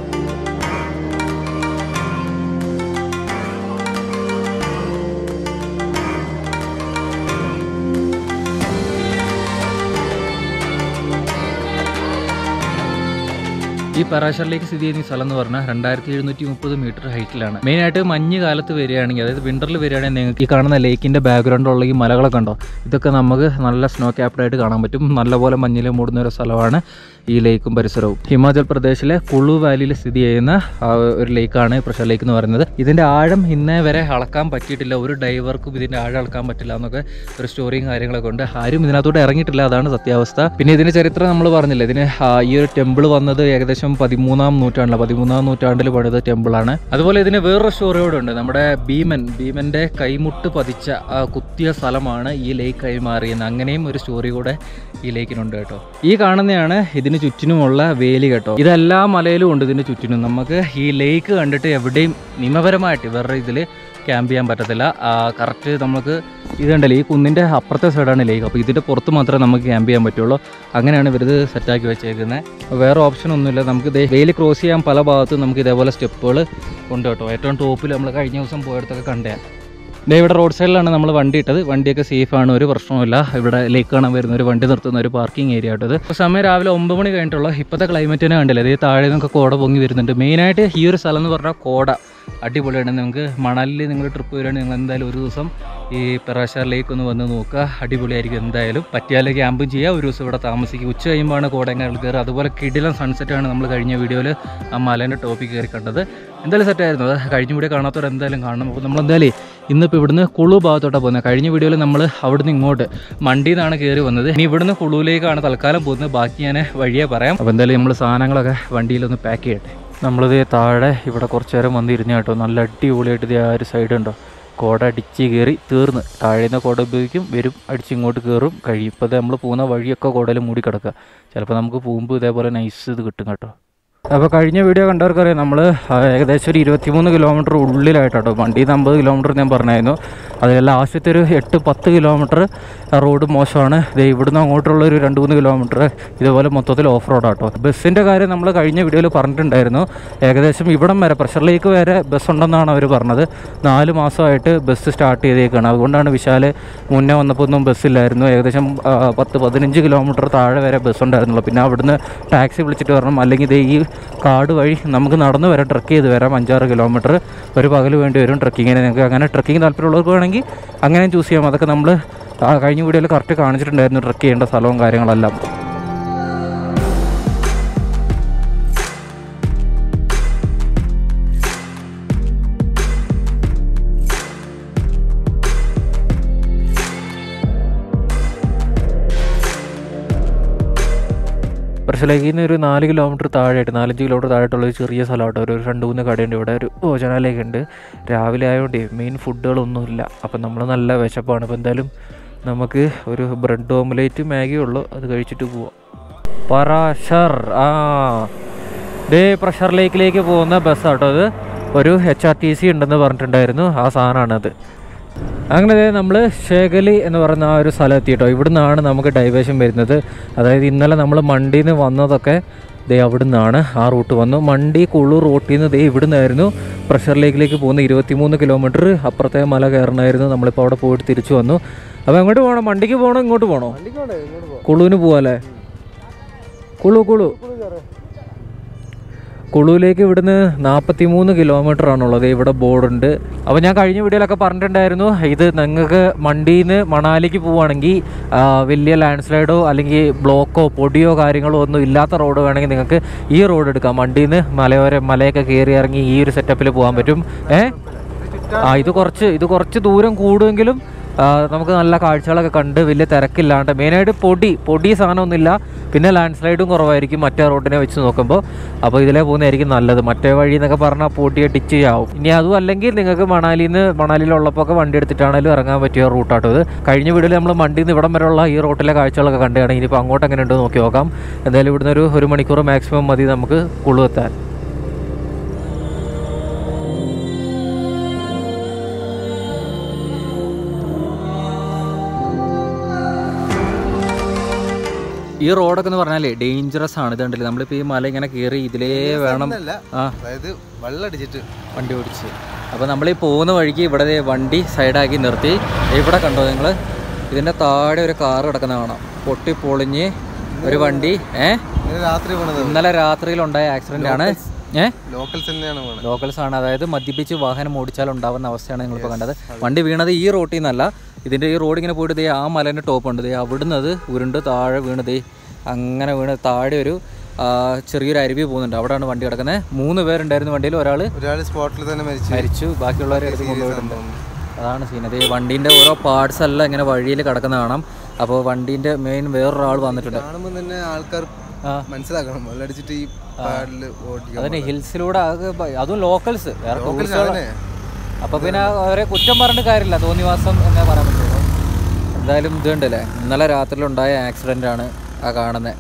ഈ പരാശർ ലേക്ക് സ്ഥിതി ചെയ്യുന്ന സ്ഥലം എന്ന് പറഞ്ഞാൽ 2730 മീറ്റർ ഹൈറ്റിലാണ്. മെയിനായിട്ട് മഞ്ഞ് കാലത്ത് വരികയാണെങ്കിൽ, അതായത് വിൻ്ററിൽ വരികയാണെങ്കിൽ നിങ്ങൾക്ക് ഈ കാണുന്ന ലേക്കിൻ്റെ ബാക്ക്ഗ്രൗണ്ടിലുള്ള ഈ മലകളൊക്കെ ഉണ്ടോ, ഇതൊക്കെ നമുക്ക് നല്ല സ്നോ ക്യാപ്ഡായിട്ട് കാണാൻ പറ്റും. നല്ലപോലെ മഞ്ഞിൽ മൂടുന്ന ഒരു സ്ഥലമാണ് ഈ ലേക്കും പരിസരവും. ഹിമാചൽ പ്രദേശിലെ കുളു വാലിയിൽ സ്ഥിതി ചെയ്യുന്ന ഒരു ലേക്കാണ് പ്രഷർ ലേക്ക് എന്ന് പറയുന്നത്. ഇതിൻ്റെ ആഴം ഇന്നേ വരെ അളക്കാൻ പറ്റിയിട്ടില്ല, ഒരു ഡൈവർക്കും ഇതിൻ്റെ ആഴം അളക്കാൻ പറ്റില്ല എന്നൊക്കെ ഒരു സ്റ്റോറിയും കാര്യങ്ങളൊക്കെ ഉണ്ട്. ആരും ഇതിനകത്തോട്ട് ഇറങ്ങിയിട്ടില്ല, അതാണ് സത്യാവസ്ഥ. പിന്നെ ഇതിൻ്റെ ചരിത്രം നമ്മൾ പറഞ്ഞില്ല, ഇതിന് ഈ ഒരു ടെമ്പിൾ വന്നത് ഏകദേശം 13ാം നൂറ്റാണ്ടിൽ പണിത ടെമ്പിളാണ്. അതുപോലെ ഇതിന് വേറൊരു സ്റ്റോറിയോടെ ഉണ്ട്. നമ്മുടെ ഭീമന്റെ കൈമുട്ട് പതിച്ച കുത്തിയ സ്ഥലമാണ് ഈ ലേക്കായി മാറിയെന്ന്, അങ്ങനെയും ഒരു സ്റ്റോറി കൂടെ ഈ ലേക്കിനുണ്ട് കേട്ടോ. ഈ കാണുന്നതാണ് ഇതിന് ചുറ്റിനുമുള്ള വേലി കേട്ടോ. ഇതെല്ലാ മലയിലും ഉണ്ട് ഇതിന് ചുറ്റിനും. നമുക്ക് ഈ ലേക്ക് കണ്ടിട്ട് എവിടെയും നിയമപരമായിട്ട് വേറെ ഇതിൽ ക്യാമ്പ് ചെയ്യാൻ പറ്റത്തില്ല. കറക്റ്റ് നമുക്ക് ഇതുണ്ടല്ലോ, ഈ കുന്നിൻ്റെ അപ്പുറത്തെ സൈഡാണ് ലേക്ക്. അപ്പോൾ ഇതിൻ്റെ പുറത്ത് മാത്രമേ നമുക്ക് ക്യാമ്പ് ചെയ്യാൻ പറ്റുള്ളൂ. അങ്ങനെയാണ് ഇവരിത് സെറ്റാക്കി വെച്ചേക്കുന്നത്. വേറെ ഓപ്ഷൻ ഒന്നുമില്ല. നമുക്ക് വേലി ക്രോസ് ചെയ്യാൻ പല ഭാഗത്തും നമുക്ക് ഇതേപോലെ സ്റ്റെപ്പുകൾ ഉണ്ട് കേട്ടോ. ഏറ്റവും ടോപ്പിൽ നമ്മൾ കഴിഞ്ഞ ദിവസം പോയടത്തൊക്കെ കണ്ടേ ഇവിടെ റോഡ് സൈഡിലാണ് നമ്മൾ വണ്ടി ഇട്ടത്. വണ്ടിയൊക്കെ സേഫാണ്, ഒരു പ്രശ്നവുമില്ല. ഇവിടെ ലേക്ക് കാണാൻ വരുന്ന ഒരു വണ്ടി നിർത്തുന്ന ഒരു പാർക്കിംഗ് ഏരിയ ആയിട്ടത്. ഇപ്പോൾ സമയം രാവിലെ 9 മണി കഴിഞ്ഞിട്ടുള്ള ഇപ്പോഴത്തെ ക്ലൈമറ്റിനെ കണ്ടില്ലേ, ഇത് താഴെ നിന്നൊക്കെ കോട പൊങ്ങി വരുന്നുണ്ട്. മെയിനായിട്ട് ഈ ഒരു സ്ഥലം എന്ന് പറഞ്ഞാൽ കോട അടിപൊളിയാണ്. നിങ്ങൾക്ക് മണലിൽ നിങ്ങൾ ട്രിപ്പ് വരികയാണെങ്കിൽ നിങ്ങൾ എന്തായാലും ഒരു ദിവസം ഈ പരാശർ ലേക്ക് ഒന്ന് വന്ന് നോക്കുക, അടിപൊളിയായിരിക്കും. എന്തായാലും പറ്റിയാൽ ക്യാമ്പും ചെയ്യുക, ഒരു ദിവസം ഇവിടെ താമസിക്കുക. ഉച്ച കഴിയുമ്പോഴാണ് കോടയങ്ങൾ കയറുക. അതുപോലെ കിടിലൻ സൺസെറ്റാണ് നമ്മൾ കഴിഞ്ഞ വീഡിയോയിൽ ആ മലേൻ്റെ ടോപ്പിൽ കയറി കണ്ടത്. എന്തായാലും സെറ്റായിരുന്നു. അത് കഴിഞ്ഞ വീഡിയോ കാണാത്തവർ എന്തായാലും കാണണം. അപ്പോൾ നമ്മളെന്തായാലും ഇന്നിപ്പോൾ ഇവിടുന്ന് കുളു ഭാഗത്തോട്ടാണ് പോകുന്നത്. കഴിഞ്ഞ വീഡിയോയിൽ നമ്മൾ അവിടുന്ന് ഇങ്ങോട്ട് മണ്ടിയിൽ നിന്നാണ് കയറി വന്നത്. ഇനി ഇവിടുന്ന് കുളുവിലേക്കാണ് തൽക്കാലം പോകുന്നത്. ബാക്കി ഞാൻ വഴിയേ പറയാം. അപ്പോൾ എന്തായാലും നമ്മൾ സാധനങ്ങളൊക്കെ വണ്ടിയിലൊന്ന് പാക്ക് ചെയ്യട്ടെ. നമ്മളിത് താഴെ ഇവിടെ കുറച്ച് നേരം വന്നിരുന്നു കേട്ടോ. നല്ല അടിപൊളിയായിട്ട് ഇത് ആ ഒരു സൈഡ് ഉണ്ടോ, കോട അടിച്ച് കയറി തീർന്ന്. താഴെ നിന്ന് കോട ഉപയോഗിക്കും, വരും, അടിച്ചിങ്ങോട്ട് കയറും, കഴിയും. ഇപ്പോൾ നമ്മൾ പോകുന്ന വഴിയൊക്കെ കോടയിൽ മൂടി കിടക്കുക. ചിലപ്പോൾ നമുക്ക് പോകുമ്പോൾ ഇതേപോലെ നൈസ് ഇത് കിട്ടും കേട്ടോ. അപ്പോൾ കഴിഞ്ഞ വീഡിയോ കണ്ടവർക്കറിയാം, നമ്മൾ ഏകദേശം ഒരു 23 കിലോമീറ്റർ ഉള്ളിലായിട്ടോ. വണ്ടിയിൽ നിന്ന് 50 കിലോമീറ്റർ ഞാൻ പറഞ്ഞായിരുന്നു. അതിലെല്ലാം ആവശ്യത്തെ ഒരു 8-10 കിലോമീറ്റർ റോഡ് മോശമാണ്. ഇവിടുന്ന് അങ്ങോട്ടുള്ള ഒരു 2-3 കിലോമീറ്റർ ഇതുപോലെ മൊത്തത്തിൽ ഓഫ് റോഡാട്ടോ. ബസ്സിൻ്റെ കാര്യം നമ്മൾ കഴിഞ്ഞ വീഡിയോയിൽ പറഞ്ഞിട്ടുണ്ടായിരുന്നു. ഏകദേശം ഇവിടം വരെ പ്രഷർ ലേക്ക് വരെ ബസ് ഉണ്ടെന്നാണ് അവർ പറഞ്ഞത്. 4 മാസമായിട്ട് ബസ് സ്റ്റാർട്ട് ചെയ്തേക്കാണ്. അതുകൊണ്ടാണ് വിശാൽ മുന്നേ വന്നപ്പോൾ ഒന്നും ബസ്സില്ലായിരുന്നു. ഏകദേശം 10-15 കിലോമീറ്റർ താഴെ വരെ ബസ് ഉണ്ടായിരുന്നുള്ളൂ. പിന്നെ അവിടുന്ന് ടാക്സി വിളിച്ചിട്ട് വരണം, അല്ലെങ്കിൽ ഈ കാട് വഴി നമുക്ക് നടന്നു വരാം, ട്രക്ക് ചെയ്ത് വരാം. 5-6 കിലോമീറ്റർ ഒരു പകൽ വേണ്ടി വരും ട്രക്കിങ്ങിന്. നിങ്ങൾക്ക് അങ്ങനെ ട്രക്കിങ് താല്പര്യമുള്ളവർക്ക് വേണമെങ്കിൽ അങ്ങനെ ചൂസ് ചെയ്യാം. അതൊക്കെ നമ്മൾ കഴിഞ്ഞ വീഡിയോയിൽ കറക്റ്റ് കാണിച്ചിട്ടുണ്ടായിരുന്നു, ട്രക്ക് ചെയ്യേണ്ട സ്ഥലവും കാര്യങ്ങളെല്ലാം. പ്രഷറിലേക്ക് നിന്ന് ഒരു 4 കിലോമീറ്റർ താഴെയായിട്ട് 4-5 കിലോമീറ്റർ താഴെയായിട്ടുള്ള ഒരു ചെറിയ സ്ഥലമായിട്ട് ഒരു 2-3 കടയുണ്ട്. ഇവിടെ ഒരു ഭോജനാലയൊക്കെ ഉണ്ട്. രാവിലെ ആയതുകൊണ്ട് മെയിൻ ഫുഡുകളൊന്നുമില്ല. അപ്പം നമ്മൾ നല്ല വിശപ്പാണ്. അപ്പോൾ എന്തായാലും നമുക്ക് ഒരു ബ്രെഡ് ഓംലേറ്റ് മാഗി ഉള്ളൂ, അത് കഴിച്ചിട്ട് പോവാം. പരാശർ പ്രഷർ ലേക്കിലേക്ക് പോകുന്ന ബസ്സാട്ടോ അത്. ഒരു HRTC ഉണ്ടെന്ന് പറഞ്ഞിട്ടുണ്ടായിരുന്നു, ആ സാധനമാണത്. അങ്ങനെ നമ്മൾ ശേഖലി എന്ന് പറയുന്ന ആ ഒരു സ്ഥലം എത്തിയിട്ടോ. ഇവിടുന്നാണ് നമുക്ക് ഡൈവേഷൻ വരുന്നത്. അതായത് ഇന്നലെ നമ്മൾ മണ്ടിയിൽ നിന്ന് വന്നതൊക്കെ അവിടെ നിന്നാണ് ആ റൂട്ട് വന്നു. മണ്ടി കുളു റൂട്ടിൽ നിന്ന് ഇവിടുന്നായിരുന്നു പ്രഷർ ലേക്കിലേക്ക് പോകുന്ന 23 കിലോമീറ്റർ അപ്പുറത്തെ മല കയറണമായിരുന്നു. നമ്മളിപ്പോൾ അവിടെ പോയിട്ട് തിരിച്ചു വന്നു. അപ്പോൾ എങ്ങോട്ട് പോകണം? മണ്ടിക്ക് പോകണോ ഇങ്ങോട്ട് പോകണോ? കുളുവിന് പോവാല്ലേ? കുളുവിലേക്ക് ഇവിടുന്ന് 43 കിലോമീറ്റർ ആണുള്ളത്. ഇവിടെ ബോർഡുണ്ട്. അപ്പോൾ ഞാൻ കഴിഞ്ഞ വീഡിയോയിലൊക്കെ പറഞ്ഞിട്ടുണ്ടായിരുന്നു, ഇത് നിങ്ങൾക്ക് മണ്ടിയിൽ നിന്ന് മണാലിക്ക് പോവുകയാണെങ്കിൽ വലിയ ലാൻഡ് സ്ലൈഡോ അല്ലെങ്കിൽ ബ്ലോക്കോ പൊടിയോ കാര്യങ്ങളോ ഒന്നും ഇല്ലാത്ത റോഡ് വേണമെങ്കിൽ നിങ്ങൾക്ക് ഈ റോഡ് എടുക്കാം. മണ്ടിയിൽ നിന്ന് മലയൊക്കെ കയറി ഇറങ്ങി ഈ ഒരു സെറ്റപ്പിൽ പോകാൻ പറ്റും. ഇത് കുറച്ച് ദൂരം കൂടുമെങ്കിലും നമുക്ക് നല്ല കാഴ്ചകളൊക്കെ കണ്ട് വലിയ തിരക്കില്ലാണ്ട്. മെയിനായിട്ട് പൊടി സാധനമൊന്നുമില്ല. പിന്നെ ലാൻഡ് സ്ലൈഡും കുറവായിരിക്കും മറ്റേ റോഡിനെ വെച്ച് നോക്കുമ്പോൾ. അപ്പോൾ ഇതിലേ പോകുന്നതായിരിക്കും നല്ലത്. മറ്റേ വഴി എന്നൊക്കെ പറഞ്ഞാൽ പൊടിയെ ടിച്ച് ആവും. ഇനി അതും അല്ലെങ്കിൽ നിങ്ങൾക്ക് മണാലിയിലുള്ളപ്പോൾ ഒക്കെ വണ്ടി എടുത്തിട്ടാണെങ്കിലും ഇറങ്ങാൻ പറ്റിയ റൂട്ടാട്ടോ ഇത്. കഴിഞ്ഞ വീഡിയോയിൽ നമ്മൾ മണ്ടിയിൽ നിന്ന് ഇവിടം വരെയുള്ള ഈ റോട്ടിലെ കാഴ്ചകളൊക്കെ കണ്ടുകയാണ്. ഇനിയിപ്പോൾ അങ്ങോട്ട് എങ്ങനെ ഉണ്ടോ നോക്കി നോക്കാം. എന്തായാലും ഇവിടുന്ന് ഒരു മണിക്കൂർ മാക്സിമം മതി നമുക്ക് കുളു എത്താൻ. ഈ റോഡൊക്കെ എന്ന് പറഞ്ഞാലേ ഡേഞ്ചറസ് ആണ്. ഇതുണ്ടല്ലേ, നമ്മളിപ്പോൾ ഈ മല ഇങ്ങനെ കയറി ഇതിലേ വേണം വണ്ടി ഓടിച്ച്. അപ്പോൾ നമ്മളീ പോകുന്ന വഴിക്ക് ഇവിടെ വണ്ടി സൈഡാക്കി നിർത്തി. ഇവിടെ കണ്ടോ നിങ്ങൾ, ഇതിൻ്റെ താഴെ ഒരു കാറ് കിടക്കുന്ന കാണാം. പൊട്ടിപ്പൊളിഞ്ഞ് ഒരു വണ്ടി ഇന്നലെ രാത്രിയിലുണ്ടായ ആക്സിഡൻ്റ് ആണ്. ലോക്കൽസ് ആണ്, അതായത് മദ്യപിച്ച് വാഹനം ഓടിച്ചാൽ ഉണ്ടാവുന്ന അവസ്ഥയാണ് നിങ്ങളിപ്പോൾ കണ്ടത്. വണ്ടി വീണത് ഈ റോട്ടിൽ നിന്നല്ല, ഇതിൻ്റെ ഈ റോഡ് ഇങ്ങനെ പോയിട്ട് ആ മലേൻ്റെ ടോപ്പ് ഉണ്ട്. അവിടുന്ന് അത് ഉരുണ്ട് താഴെ വീണത്, അങ്ങനെ വീണ് താഴെ ഒരു ചെറിയൊരു അരുവി പോകുന്നുണ്ട്. അവിടെയാണ് വണ്ടി കിടക്കുന്നത്. 3 പേരുണ്ടായിരുന്നു വണ്ടിയിൽ. ഒരാൾ സ്പോട്ടിൽ തന്നെ മരിച്ചു. ബാക്കിയുള്ളവരെ എടുത്ത് കൊണ്ടുപോയിട്ടുണ്ട്. അതാണ് സീനത്. ഈ വണ്ടീൻ്റെ ഓരോ പാർട്സ് എല്ലാം ഇങ്ങനെ വഴിയിൽ കിടക്കുന്ന കാണാം. അപ്പോൾ വണ്ടീൻ്റെ മെയിൻ വേറൊരാൾ വന്നിട്ടുണ്ട്. ആൾക്കാർ മനസ്സിലാക്കണം, അതിന് ഹിൽസിലൂടെ അതും ലോക്കൽസ് വേറെ. അപ്പോൾ പിന്നെ അവരെ കുറ്റം പറഞ്ഞിട്ട് കാര്യമില്ല, തോന്നിവാസം എന്നേ പറയാൻ പറ്റുള്ളൂ. എന്തായാലും ഇതുണ്ടല്ലേ, ഇന്നലെ രാത്രിയിലുണ്ടായ ആക്സിഡൻ്റ് ആണ് ആ കാണുന്നത്.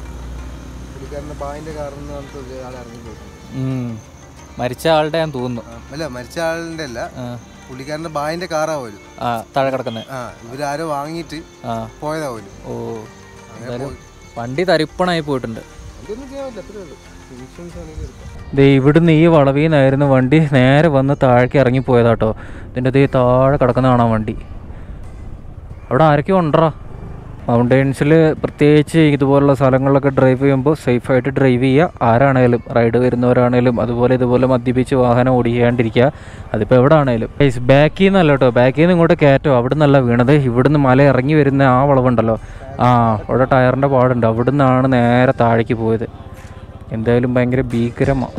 മരിച്ച ആളുടെ ഞാൻ തോന്നുന്നു. അല്ല, മരിച്ച ആളിന്റെ അല്ല, പുള്ളിക്കാരന്റെ ബായിന്റെ കാറാ പോലും താഴെ കിടക്കുന്നത്. ഇവരാരോ വാങ്ങിയിട്ട് പോയതാ പോലും. ഓ, വണ്ടി തരിപ്പണായി പോയിട്ടുണ്ട്. ഇവിടുന്ന് ഈ വളവിൽ നിന്നായിരുന്നു വണ്ടി നേരെ വന്ന് താഴേക്ക് ഇറങ്ങിപ്പോയതാട്ടോ. ഇതിൻ്റെ താഴെ കിടക്കുന്നതാണ് വണ്ടി. അവിടെ ആരൊക്കെയോ ഉണ്ടോ? മൗണ്ടൈൻസിൽ പ്രത്യേകിച്ച് ഇതുപോലുള്ള സ്ഥലങ്ങളിലൊക്കെ ഡ്രൈവ് ചെയ്യുമ്പോൾ സേഫായിട്ട് ഡ്രൈവ് ചെയ്യുക. ആരാണേലും റൈഡ് വരുന്നവരാണേലും ഇതുപോലെ മദ്യപിച്ച് വാഹനം ഓടിക്കാണ്ടിരിക്കുക. അതിപ്പോൾ എവിടെ ആണേലും. ബാക്കിൽ നിന്നല്ല കേട്ടോ, ബാക്കിൽ നിന്ന് ഇങ്ങോട്ട് കയറ്റോ. അവിടെ നിന്നല്ല വീണത്. ഇവിടുന്ന് മല ഇറങ്ങി വരുന്ന ആ വളവുണ്ടല്ലോ, അവിടെ ടയറിൻ്റെ പാടുണ്ട്. അവിടെ നിന്നാണ് നേരെ താഴേക്ക് പോയത്. എന്തായാലും ഭയങ്കര ഭീകരമാണ്.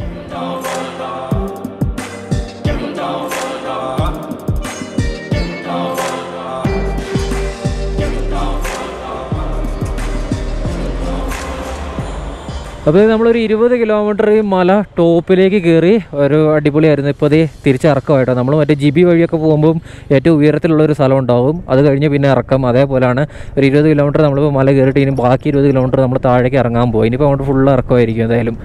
അപ്പോൾ നമ്മളൊരു 20 കിലോമീറ്റർ ഈ മല ടോപ്പിലേക്ക് കയറി. ഒരു അടിപൊളിയായിരുന്നു. ഇപ്പോൾ അതേ തിരിച്ചിറക്കമായിട്ടോ. നമ്മൾ മറ്റേ ജിബി വഴിയൊക്കെ പോകുമ്പം ഏറ്റവും ഉയരത്തിലുള്ളൊരു സ്ഥലം ഉണ്ടാവും. അത് കഴിഞ്ഞ് പിന്നെ ഇറക്കം. അതേപോലെയാണ് ഒരു 20 കിലോമീറ്റർ നമ്മളിപ്പോൾ മല കയറിയിട്ട് ഇനി ബാക്കി 20 കിലോമീറ്റർ നമ്മൾ താഴേക്ക് ഇറങ്ങാൻ പോകും. ഇനിയിപ്പോൾ അങ്ങോട്ട് ഫുള്ള് ഇറക്കമായിരിക്കും എന്തായാലും.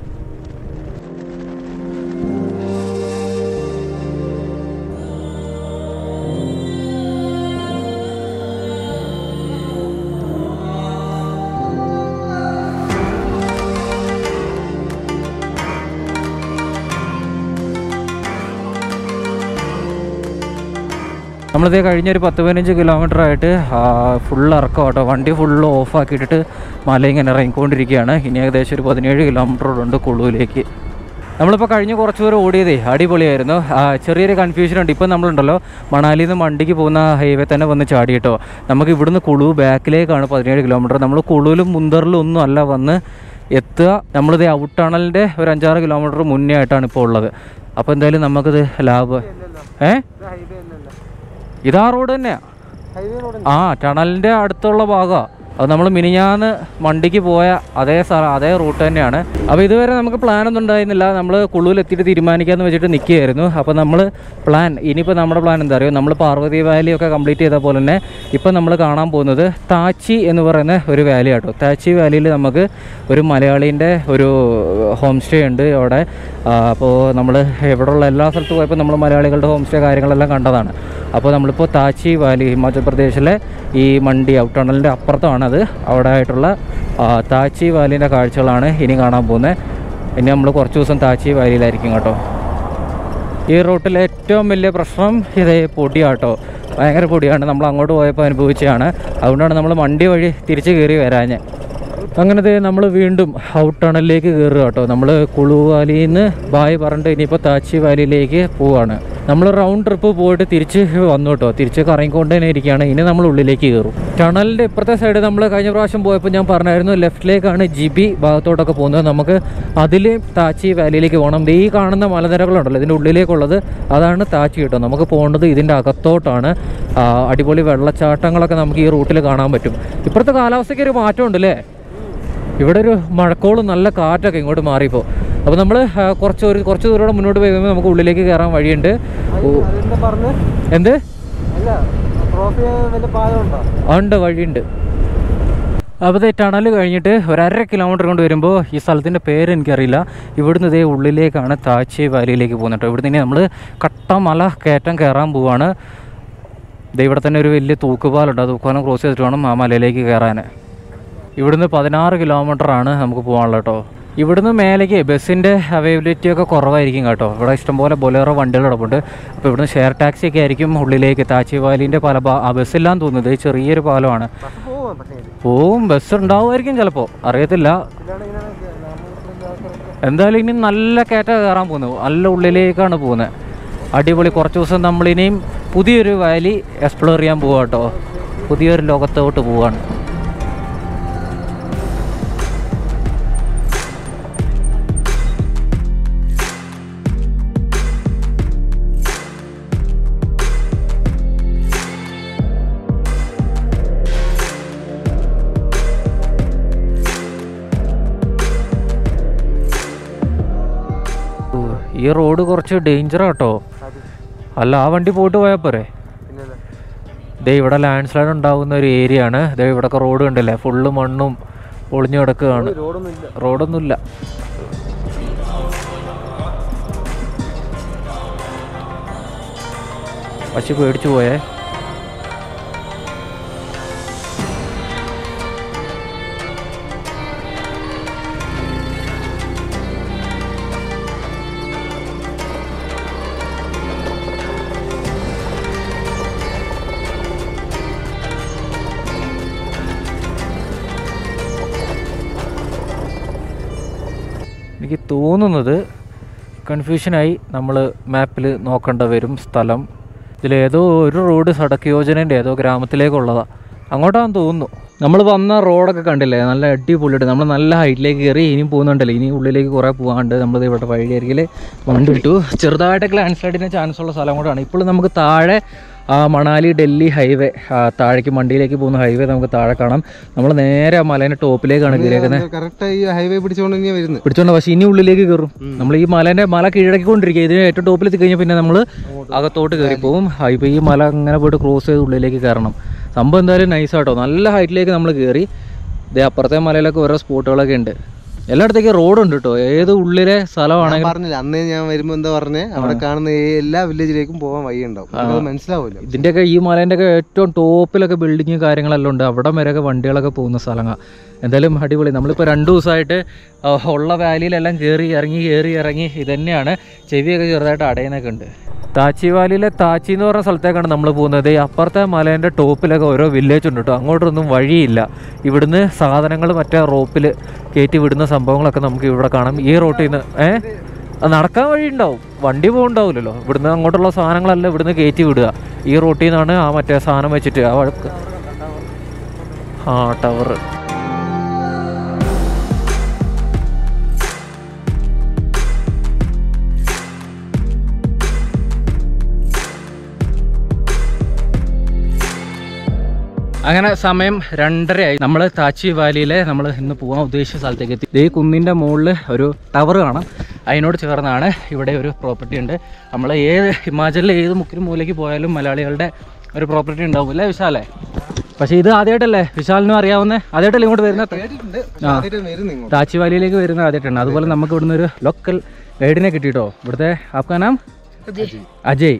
നമ്മളിതേ കഴിഞ്ഞൊരു 10-15 കിലോമീറ്റർ ആയിട്ട് ഫുള്ള് ഇറക്കം കേട്ടോ. വണ്ടി ഫുള്ള് ഓഫാക്കിയിട്ടിട്ട് മല ഇങ്ങനെ ഇറങ്ങിക്കൊണ്ടിരിക്കുകയാണ്. ഇനി ഏകദേശം ഒരു 17 കിലോമീറ്ററുണ്ട് കുളുവിലേക്ക്. നമ്മളിപ്പോൾ കഴിഞ്ഞ് കുറച്ച് ദൂരം ഓടിയതേ അടിപൊളിയായിരുന്നു. ചെറിയൊരു കൺഫ്യൂഷൻ ഉണ്ട്. ഇപ്പം നമ്മളുണ്ടല്ലോ മണാലിയിൽ നിന്ന് മണ്ടിക്ക് പോകുന്ന ഹൈവേ തന്നെ വന്ന് ചാടി കേട്ടോ. നമുക്ക് ഇവിടുന്ന് കുളു ബാക്കിലേക്കാണ് 17 കിലോമീറ്റർ. നമ്മൾ കുളുവിലും മുന്തറിലും ഒന്നും അല്ല വന്ന് എത്തുക. നമ്മളിത് ഔട്ട് ടണലിൻ്റെ ഒരു 5-6 കിലോമീറ്റർ മുന്നേ ആയിട്ടാണ് ഇപ്പോൾ ഉള്ളത്. അപ്പോൾ എന്തായാലും നമുക്കിത് ലാഭം. ഇതാ റോഡ് തന്നെയാണ്. ടണലിൻ്റെ അടുത്തുള്ള ഭാഗമാണ്. അത് നമ്മൾ മിനിഞ്ഞാന്ന് മണ്ടിക്ക് പോയ അതേ റൂട്ട് തന്നെയാണ്. അപ്പോൾ ഇതുവരെ നമുക്ക് പ്ലാനൊന്നും ഉണ്ടായിരുന്നില്ല. നമ്മൾ കുളുവിലെത്തിയിട്ട് തീരുമാനിക്കാമെന്ന് വെച്ചിട്ട് നിൽക്കുകയായിരുന്നു. അപ്പോൾ നമ്മൾ ഇനിയിപ്പോൾ നമ്മുടെ പ്ലാൻ എന്താ അറിയോ, നമ്മൾ പാർവതി വാലിയൊക്കെ കംപ്ലീറ്റ് ചെയ്ത പോലെ തന്നെ ഇപ്പം നമ്മൾ കാണാൻ പോകുന്നത് താച്ചി എന്ന് പറയുന്ന ഒരു വാലി ആട്ടോ. താച്ചി വാലിയിൽ നമുക്ക് ഒരു മലയാളീൻ്റെ ഒരു ഹോം സ്റ്റേ ഉണ്ട് അവിടെ. അപ്പോൾ നമ്മൾ ഇവിടെയുള്ള എല്ലാ സ്ഥലത്തും പോയപ്പോൾ നമ്മൾ മലയാളികളുടെ ഹോം സ്റ്റേ കാര്യങ്ങളെല്ലാം കണ്ടതാണ്. അപ്പോൾ നമ്മളിപ്പോൾ താച്ചി വാലി ഹിമാചൽ പ്രദേശിലെ ഈ മണ്ടി ഔട്ട് ടണലിൻ്റെ അപ്പുറത്താണത്. അവിടെ ആയിട്ടുള്ള താച്ചി വാലിൻ്റെ കാഴ്ചകളാണ് ഇനി കാണാൻ പോകുന്നത്. ഇനി നമ്മൾ കുറച്ച് ദിവസം താച്ചി വാലിയിലായിരിക്കും കേട്ടോ. ഈ റൂട്ടിലെ ഏറ്റവും വലിയ പ്രശ്നം ഇതേ പൊടിയാട്ടോ. ഭയങ്കര പൊടിയാണ്. നമ്മൾ അങ്ങോട്ട് പോയപ്പോൾ അനുഭവിച്ചതാണ്. അതുകൊണ്ടാണ് നമ്മൾ മണ്ടി വഴി തിരിച്ച് കയറി വരാഞ്ഞ്. അങ്ങനത്തെ നമ്മൾ വീണ്ടും ഔട്ട് ടണലിലേക്ക് കയറുക കേട്ടോ. നമ്മൾ കുളു വാലിയിൽ നിന്ന് ബായ് പറഞ്ഞിട്ട് ഇനിയിപ്പോൾ താച്ചി വാലിയിലേക്ക് പോവുകയാണ്. നമ്മൾ റൗണ്ട് ട്രിപ്പ് പോയിട്ട് തിരിച്ച് വന്നു കേട്ടോ. തിരിച്ച് കറങ്ങിക്കൊണ്ട് തന്നെ ഇരിക്കുകയാണ്. ഇനി നമ്മൾ ഉള്ളിലേക്ക് കയറും. ടണലിൻ്റെ ഇപ്പുറത്തെ സൈഡ് നമ്മൾ കഴിഞ്ഞ പ്രാവശ്യം പോയപ്പോൾ ഞാൻ പറഞ്ഞായിരുന്നു ലെഫ്റ്റിലേക്കാണ് ജിബി ഭാഗത്തോട്ടൊക്കെ പോകുന്നത്. നമുക്ക് അതിൽ താച്ചി വാലിയിലേക്ക് പോകണം. ഈ കാണുന്ന മലനിരകളുണ്ടല്ലോ ഇതിൻ്റെ ഉള്ളിലേക്കുള്ളത്, അതാണ് താച്ചി കേട്ടോ. നമുക്ക് പോകേണ്ടത് ഇതിൻ്റെ അകത്തോട്ടാണ്. അടിപൊളി വെള്ളച്ചാട്ടങ്ങളൊക്കെ നമുക്ക് ഈ റൂട്ടിൽ കാണാൻ പറ്റും. ഇപ്പുറത്തെ കാലാവസ്ഥയ്ക്ക് ഒരു മാറ്റം ഉണ്ടല്ലേ. ഇവിടെ ഒരു മഴക്കോളും നല്ല കാറ്റൊക്കെ ഇങ്ങോട്ട് മാറിയപ്പോൾ. അപ്പോൾ നമ്മൾ കുറച്ച് ദൂരം മുന്നോട്ട് പോയി കഴിയുമ്പോൾ നമുക്ക് ഉള്ളിലേക്ക് കയറാൻ വഴിയുണ്ട്. എന്ത് ഉണ്ട്, വഴിയുണ്ട്. അപ്പോൾ ടണൽ കഴിഞ്ഞിട്ട് ഒരു 1.5 കിലോമീറ്റർ കൊണ്ട് വരുമ്പോൾ ഈ സ്ഥലത്തിൻ്റെ പേര് എനിക്കറിയില്ല. ഇവിടുന്ന് ഇതേ ഉള്ളിലേക്കാണ് താച്ചി വാലിയിലേക്ക് പോകുന്നത്. ഇവിടുന്ന് ഇനി നമ്മൾ കട്ട മല കയറ്റം കയറാൻ പോവാണ്. ഇവിടെ തന്നെ ഒരു വലിയ തൂക്കുപാലുണ്ട്. ആ തൂക്കുപാലം ക്രോസ് ചെയ്തിട്ട് വേണം ആ മലയിലേക്ക് കയറാൻ. ഇവിടുന്ന് 16 കിലോമീറ്ററാണ് നമുക്ക് പോകാനുള്ളത് കേട്ടോ. ഇവിടുന്ന് മേലേക്ക് ബസ്സിൻ്റെ അവൈലബിലിറ്റി ഒക്കെ കുറവായിരിക്കും കേട്ടോ. ഇവിടെ ഇഷ്ടംപോലെ ബൊലേറോ വണ്ടികൾ കിടപ്പുണ്ട്. അപ്പോൾ ഇവിടുന്ന് ഷെയർ ടാക്സി ഒക്കെ ആയിരിക്കും ഉള്ളിലേക്ക്. താച്ചി വാലിൻ്റെ പല ബസ്സില്ലാന്ന് തോന്നുന്നത്. ചെറിയൊരു പാലമാണ്. ബസ് ഉണ്ടാവുമായിരിക്കും ചിലപ്പോൾ, അറിയത്തില്ല. എന്തായാലും ഇനി നല്ല കയറ്റ കയറാൻ പോകുന്നത്. നല്ല ഉള്ളിലേക്കാണ് പോകുന്നത്. അടിപൊളി. കുറച്ച് ദിവസം നമ്മളിനിയും പുതിയൊരു വാലി എക്സ്പ്ലോർ ചെയ്യാൻ പോവാം കേട്ടോ. പുതിയൊരു ലോകത്തോട്ട് പോവാണ്. ഈ റോഡ് കുറച്ച് ഡേഞ്ചറാ കേട്ടോ. അല്ല ആ വണ്ടി പോയിട്ട് പോയാൽ പോരെ. ഇവിടെ ലാൻഡ് സ്ലൈഡ് ഉണ്ടാകുന്ന ഒരു ഏരിയ ആണ്. ഇവിടെയൊക്കെ റോഡ് കണ്ടില്ലേ, ഫുള്ള് മണ്ണും പൊളിഞ്ഞു കിടക്കുകയാണ്. റോഡൊന്നുമില്ല. പക്ഷെ പേടിച്ചു പോയേ. എനിക്ക് തോന്നുന്നത് കൺഫ്യൂഷനായി. നമ്മൾ മാപ്പിൽ നോക്കേണ്ട വരും സ്ഥലം. ഇതിലേതോ ഒരു റോഡ് സടക്ക് യോജനേൻ്റെ ഏതോ ഗ്രാമത്തിലേക്കുള്ളതാണ്, അങ്ങോട്ടാണെന്ന് തോന്നുന്നു. നമ്മൾ വന്ന റോഡൊക്കെ കണ്ടില്ലേ, നല്ല അടിപൊളിയായിട്ട്. നമ്മൾ നല്ല ഹൈറ്റിലേക്ക് കയറി ഇനിയും പോകുന്നുണ്ടല്ലോ, ഇനി ഉള്ളിലേക്ക് കുറേ പോകാണ്ട്. നമ്മളിത് ഇവിടെ വഴിയരികിൽ വണ്ടി വിട്ടു. ചെറുതായിട്ടൊക്കെ ലാൻഡ് സ്ലൈഡിന് ചാൻസ് ഉള്ള സ്ഥലം കൂടാണ്. ഇപ്പോൾ നമുക്ക് താഴെ മണാലി ഡൽഹി ഹൈവേ, താഴേക്ക് മണ്ടിയിലേക്ക് പോകുന്ന ഹൈവേ നമുക്ക് താഴെ കാണാം. നമ്മൾ നേരെ മലേൻ്റെ ടോപ്പിലേക്കാണ് കയറിയേക്കുന്നത്. പിടിച്ചോണ്ട് പക്ഷേ ഇനി ഉള്ളിലേക്ക് കയറും. നമ്മൾ ഈ മല കീഴടക്കിക്കൊണ്ടിരിക്കുക. ഇതിന് ഏറ്റവും ടോപ്പിൽ എത്തിക്കഴിഞ്ഞാൽ പിന്നെ നമ്മൾ അകത്തോട്ട് കയറി പോകും. ഇപ്പോൾ ഈ മല അങ്ങനെ പോയിട്ട് ക്രോസ് ചെയ്ത് ഉള്ളിലേക്ക് കയറണം. സംഭവം എന്തായാലും നൈസാട്ടോ. നല്ല ഹൈറ്റിലേക്ക് നമ്മൾ കയറി. ഇതേ അപ്പുറത്തെ മലയിലൊക്കെ ഓരോ സ്പോട്ടുകളൊക്കെ ഉണ്ട്. എല്ലായിടത്തേക്കും റോഡുണ്ട് കേട്ടോ. ഏത് ഉള്ളിലെ സ്ഥലമാണെങ്കിൽ പറഞ്ഞില്ല അന്നേ ഞാൻ വരുമ്പോൾ എന്താ പറഞ്ഞേ, അവിടെ കാണുന്ന എല്ലാ വില്ലേജിലേക്കും പോകാൻ വഴി ഉണ്ടാവും, മനസ്സിലാവില്ല. ഇതിൻ്റെയൊക്കെ ഈ മലേൻ്റെ ഒക്കെ ഏറ്റവും ടോപ്പിലൊക്കെ ബിൽഡിങ് കാര്യങ്ങളെല്ലാം ഉണ്ട്. അവിടെ വരെയൊക്കെ വണ്ടികളൊക്കെ പോകുന്ന സ്ഥലങ്ങളാണ്. എന്തായാലും അടിപൊളി. നമ്മളിപ്പോൾ 2 ദിവസമായിട്ട് ഉള്ള വാലിയിലെല്ലാം കയറി ഇറങ്ങി ഇതന്നെയാണ്. ചെവിയൊക്കെ ചെറുതായിട്ട് അടയുന്നൊക്കെ ഉണ്ട്. താച്ചി വാലിയിലെ താച്ചി എന്ന് പറഞ്ഞ സ്ഥലത്തേക്കാണ് നമ്മൾ പോകുന്നത്. അപ്പുറത്തെ മലേൻ്റെ ടോപ്പിലൊക്കെ ഓരോ വില്ലേജ് ഉണ്ട് കേട്ടോ. അങ്ങോട്ടൊന്നും വഴിയില്ല. ഇവിടുന്ന് സാധനങ്ങൾ മറ്റേ റോപ്പിൽ കയറ്റി വിടുന്ന സംഭവങ്ങളൊക്കെ നമുക്ക് ഇവിടെ കാണാം. ഈ റോട്ടിൽ നിന്ന് നടക്കാൻ വഴി ഉണ്ടാവും, വണ്ടി പോകുന്നുണ്ടാവില്ലല്ലോ. ഇവിടുന്ന് അങ്ങോട്ടുള്ള സാധനങ്ങളെല്ലാം ഇവിടുന്ന് കയറ്റി വിടുക. ഈ റോട്ടിൽ നിന്നാണ് ആ മറ്റേ സാധനം വെച്ചിട്ട് ടവർ. അങ്ങനെ സമയം 2:30 നമ്മൾ താച്ചി വാലിയിലെ നമ്മൾ ഇന്ന് പോകാൻ ഉദ്ദേശിച്ച സ്ഥലത്തേക്ക് എത്തി. ഈ കുന്നിൻ്റെ മുകളിൽ ഒരു ടവർ കാണാം. അതിനോട് ചേർന്നാണ് ഇവിടെ ഒരു പ്രോപ്പർട്ടി ഉണ്ട്. നമ്മൾ ഹിമാചലിലെ ഏത് മുക്കിലും മൂലയ്ക്ക് പോയാലും മലയാളികളുടെ ഒരു പ്രോപ്പർട്ടി ഉണ്ടാവും അല്ലേ വിശാലേ? പക്ഷേ ഇത് ആദ്യമായിട്ടല്ലേ വിശാലിനും അറിയാവുന്ന? ആദ്യമായിട്ടല്ലേ ഇങ്ങോട്ട് വരുന്ന? താച്ചി വാലിയിലേക്ക് വരുന്ന ആദ്യമായിട്ടാണ്. അതുപോലെ നമുക്ക് ഇവിടുന്ന് ഒരു ലോക്കൽ ഗൈഡിനെ കിട്ടിയിട്ടോ. ഇവിടുത്തെ ആപ്കാ നാം അജയ്.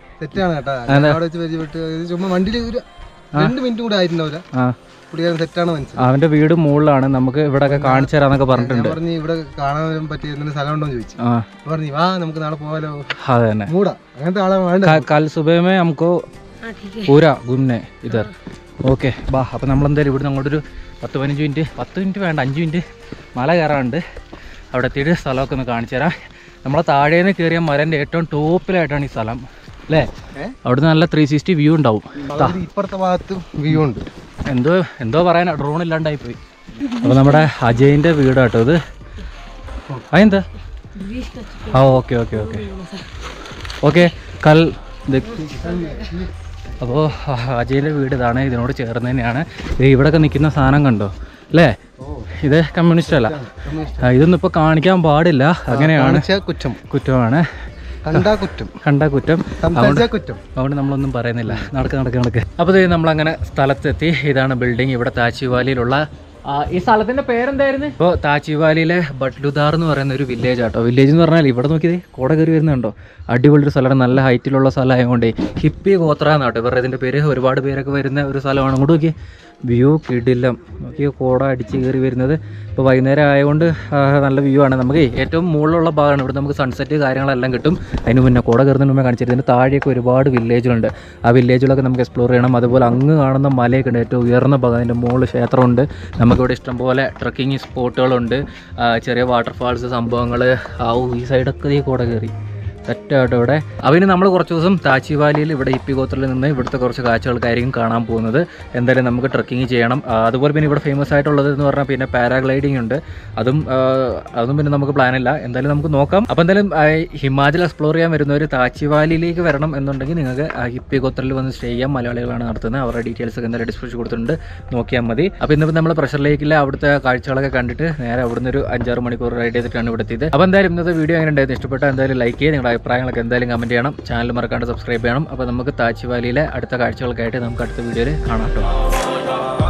അവന്റെ വീട് മുകളിലാണ്. നമുക്ക് ഇവിടെ ഒക്കെ കാണിച്ചു തരാന്നൊക്കെ പറഞ്ഞിട്ടുണ്ട്. ഇവിടെ കാണാൻ പറ്റിയ സ്ഥലമുണ്ടോ ചോദിച്ചു. നമുക്ക് നാളെ പോകാലോ. അതെ തന്നെ. കൽ സുബഹ में हमको पूरा घूमने इधर. ഓക്കെ ബാ. അപ്പം നമ്മളെന്തായാലും ഇവിടുന്ന് അങ്ങോട്ടൊരു 10-15 മിനിറ്റ്, 10 മിനിറ്റ് വേണ്ട 5 മിനിറ്റ് മല കയറാറുണ്ട്. അവിടെ എത്തിയിട്ട് സ്ഥലമൊക്കെ ഒന്ന് കാണിച്ചു തരാം. നമ്മളെ താഴേന്ന് കയറിയ മലേൻ്റെ ഏറ്റവും ടോപ്പിലായിട്ടാണ് ഈ സ്ഥലം അല്ലേ? അവിടുന്ന് നല്ല 360 വ്യൂ ഉണ്ടാവും. ഇപ്പുറത്തെ ഭാഗത്ത് വ്യൂ ഉണ്ട്. എന്തോ പറയാൻ ഡ്രോൺ ഇല്ലാണ്ടായി പോയി. അപ്പോൾ നമ്മുടെ അജയിൻ്റെ വീടാട്ടോ ഇത്. അതെന്താ? ഓക്കെ ഓക്കെ ഓക്കെ ഓക്കെ കൽ. അപ്പോൾ അജയിൻ്റെ വീട് ഇതാണ്. ഇതിനോട് ചേർന്ന് തന്നെയാണ്. ഇവിടെയൊക്കെ നിൽക്കുന്ന സാധനം കണ്ടോ അല്ലേ? ഇത് കമ്മ്യൂണിസ്റ്റ് അല്ല. ഇതൊന്നും ഇപ്പോൾ കാണിക്കാൻ പാടില്ല. അങ്ങനെയാണ്, കുറ്റമാണ്. കണ്ടാ കുറ്റം. അതുകൊണ്ട് നമ്മളൊന്നും പറയുന്നില്ല. നടക്ക്. അപ്പോൾ നമ്മളങ്ങനെ സ്ഥലത്തെത്തി. ഇതാണ് ബിൽഡിംഗ്. ഇവിടെ താച്ചി വാലിയിലുള്ള ഈ സ്ഥലത്തിന്റെ പേരെന്തായിരുന്നു? ഇപ്പോൾ താച്ചി വാലിയിലെ ബട്ലുദാർ എന്ന് പറയുന്ന ഒരു വില്ലേജ് ആട്ടോ. വില്ലേജ് എന്ന് പറഞ്ഞാൽ ഇവിടെ നോക്കിയത് കോട കയറി വരുന്നുണ്ടോ? അടിപൊളി ഒരു സ്ഥലമാണ്. നല്ല ഹൈറ്റിലുള്ള സ്ഥലമായതുകൊണ്ട് ഹിപ്പി ഗോത്ര എന്നാട്ടോ ഇവരുടെ ഇതിൻ്റെ പേര്. ഒരുപാട് പേരൊക്കെ വരുന്ന ഒരു സ്ഥലമാണ്. അങ്ങോട്ട് നോക്കി വ്യൂ കിടിലം. നോക്കി കോട അടിച്ച് കയറി വരുന്നത്. ഇപ്പോൾ വൈകുന്നേരം ആയതുകൊണ്ട് നല്ല വ്യൂ ആണ്. നമുക്ക് ഏറ്റവും മുകളിലുള്ള ഭാഗമാണ്. ഇവിടെ നമുക്ക് സൺസെറ്റ് കാര്യങ്ങളെല്ലാം കിട്ടും. അതിന് മുന്നേ കോട കയറുന്നതിന് മുമ്പേ കാണിച്ചിട്ട് ഇതിന് താഴെയൊക്കെ ഒരുപാട് വില്ലേജുകളുണ്ട്. ആ വില്ലേജുകളൊക്കെ നമുക്ക് എക്സ്പ്ലോർ ചെയ്യണം. അതുപോലെ അങ്ങ് കാണുന്ന മലയൊക്കെ ഉണ്ട്, ഏറ്റവും ഉയർന്ന ഭാഗം. അതിൻ്റെ മുകളിൽ ക്ഷേത്രമുണ്ട്. നമുക്കിവിടെ ഇഷ്ടംപോലെ ട്രക്കിങ് സ്പോട്ടുകളുണ്ട്, ചെറിയ വാട്ടർഫാൾസ് സംഭവങ്ങൾ. ഈ സൈഡൊക്കെ ഈ കോട കയറി സെറ്റാട്ടോ ഇവിടെ. അതിന് നമ്മൾ കുറച്ച് ദിവസം താച്ചി വാലിയിൽ ഇവിടെ ഹിപ്പി ഗോത്രയിൽ നിന്ന് ഇവിടുത്തെ കുറച്ച് കാഴ്ചകൾക്കായിരിക്കും കാണാൻ പോകുന്നത്. എന്തായാലും നമുക്ക് ട്രക്കിങ് ചെയ്യണം. അതുപോലെ പിന്നെ ഇവിടെ ഫേമസ് ആയിട്ടുള്ളത് എന്ന് പറഞ്ഞാൽ പിന്നെ പാരാഗ്ലൈഡിങ് ഉണ്ട്. അതും പിന്നെ നമുക്ക് പ്ലാനില്ല. എന്തായാലും നമുക്ക് നോക്കാം. അപ്പോൾ എന്തായാലും ഹിമാചൽ എക്സ്പ്ലോർ ചെയ്യാൻ വരുന്നവർ താച്ചി വാലിയിലേക്ക് വരണം എന്നുണ്ടെങ്കിൽ നിങ്ങൾക്ക് ഹിപ്പി ഗോത്രയിൽ വന്ന് സ്റ്റേ ചെയ്യാം. മലയാളികളാണ് നടത്തുന്നത്. അവരുടെ ഡീറ്റെയിൽസ് ഒക്കെ എന്തായാലും ഡിസ്ക്രിപ്ഷൻ കൊടുത്തിട്ടുണ്ട്, നോക്കിയാൽ മതി. അപ്പോൾ ഇന്നിപ്പോൾ നമ്മൾ പ്രഷർ ലേക്കിലെ അവിടുത്തെ കാഴ്ചകളൊക്കെ കണ്ടിട്ട് നേരെ അവിടുന്ന് ഒരു 5-6 മണിക്കൂർ റൈഡ് ചെയ്തിട്ടാണ് ഇവിടെ എത്തിയത്. അപ്പോൾ എന്തായാലും ഇന്നത്തെ വീഡിയോ എങ്ങനെ ഉണ്ടായിരുന്നു? ഇഷ്ടപ്പെട്ടാൽ എന്തായാലും ലൈക്ക് ചെയ്യുക. നിങ്ങളുടെ അഭിപ്രായങ്ങളൊക്കെ എന്തായാലും കമൻറ്റ് ചെയ്യണം. ചാനൽ മറക്കാണ്ട് സബ്സ്ക്രൈബ് ചെയ്യണം. അപ്പോൾ നമുക്ക് താച്ചി വാലിയിലെ അടുത്ത കാഴ്ചകൾക്കായിട്ട് നമുക്ക് അടുത്ത വീഡിയോയിൽ കാണാം കേട്ടോ.